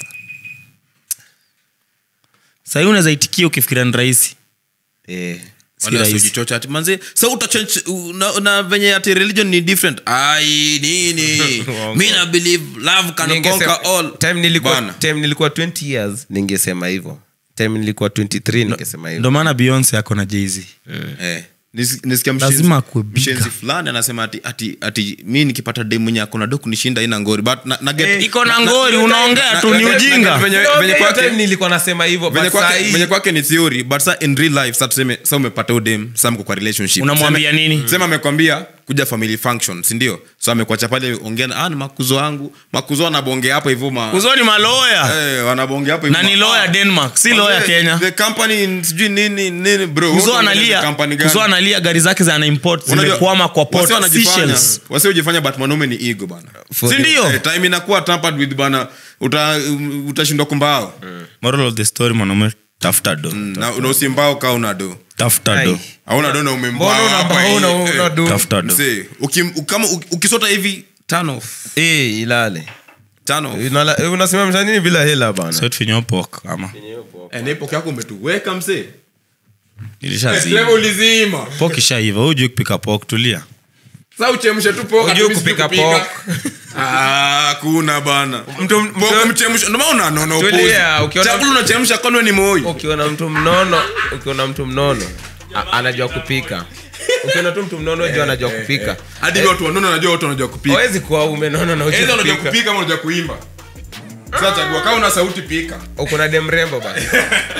sasa hiyo unaweza itikia ukifikiria ni rahisi Eh. si Wala rahisi usijichocha ati manze so utachange na, na venye ati religion ni different ai nini mimi na believe love can Ningesema- conquer all Time nilikuwa Bana. time nilikuwa twenty years ningesema hivyo. Time nilikuwa twenty-three ningesema hivyo. ndo maana Beyonce ako na Jay-Z eh Nis- nisikia Lazima akue mshenzi bigger. mshenzi fulani anasema ati ati ati mimi nikipata demu mwenye akona do kunishinda ina ngori but na, na get iko na ngori unaongea tu ni na- na- ujinga venye No, venye okay, kwake time nilikuwa nasema hivyo venye but kwake sahi- venye kwake ni theory but sa in real life sa tuseme sa umepata udem sa mko kwa relationship Unamwambia Tuseme- nini? tuseme amekwambia kuja family function si ndio so amekuacha pale ongea na, ah ni makuzo wangu makuzo anabongea hapo hivyo ma uzoni maloya eh wanabongea hapo na hivyo ni ma- lawyer Denmark si lawyer Manze, Kenya the company sijui nini nini bro kuzo Wewe analia company gani? kuzo analia gari zake za ana import Unajua, zimekwama kwa port wasi wanajifanya- Seychelles wasi hujifanya but mwanaume ni ego bana For si real. ndio Eh, time inakuwa tampered with bana uta utashindwa kumbao moral of the story mwanaume tafuta do na na usimbao ka una do tafuta do Ai. hauna do na umembao Mbona una- hapa una- hii, una eh. do? tafuta do Msee, ukim- ukama- uk- ukisota hivi turn off Eh, ilale. turn off Unala- eh, unasimamisha nini bila hela bana? so tufinyo pok ama eh na ipo yako umetuweka msee nilishaziva ulizima pok ishaiva hujui kupika pok tulia sasa uchemshe tu poka Hujui kupika pork. ah kuna bana Mtu- Poka mchemsha ndio maana unaona Tulia, upuzi ukiona- chakula unachemsha kwani wewe ni moyo Ukiona mtu mnono, ukiona mtu mnono a- anajua kupika. Ukiona tu mtu mnono jua anajua kupika. hadi watu wanaona najua watu wanajua kupika Hawezi kuwa umenona na Aidha hujui unajua kupika. kupika ama unajua kuimba sasa chagua kama una sauti pika Uko na dem rembo bana.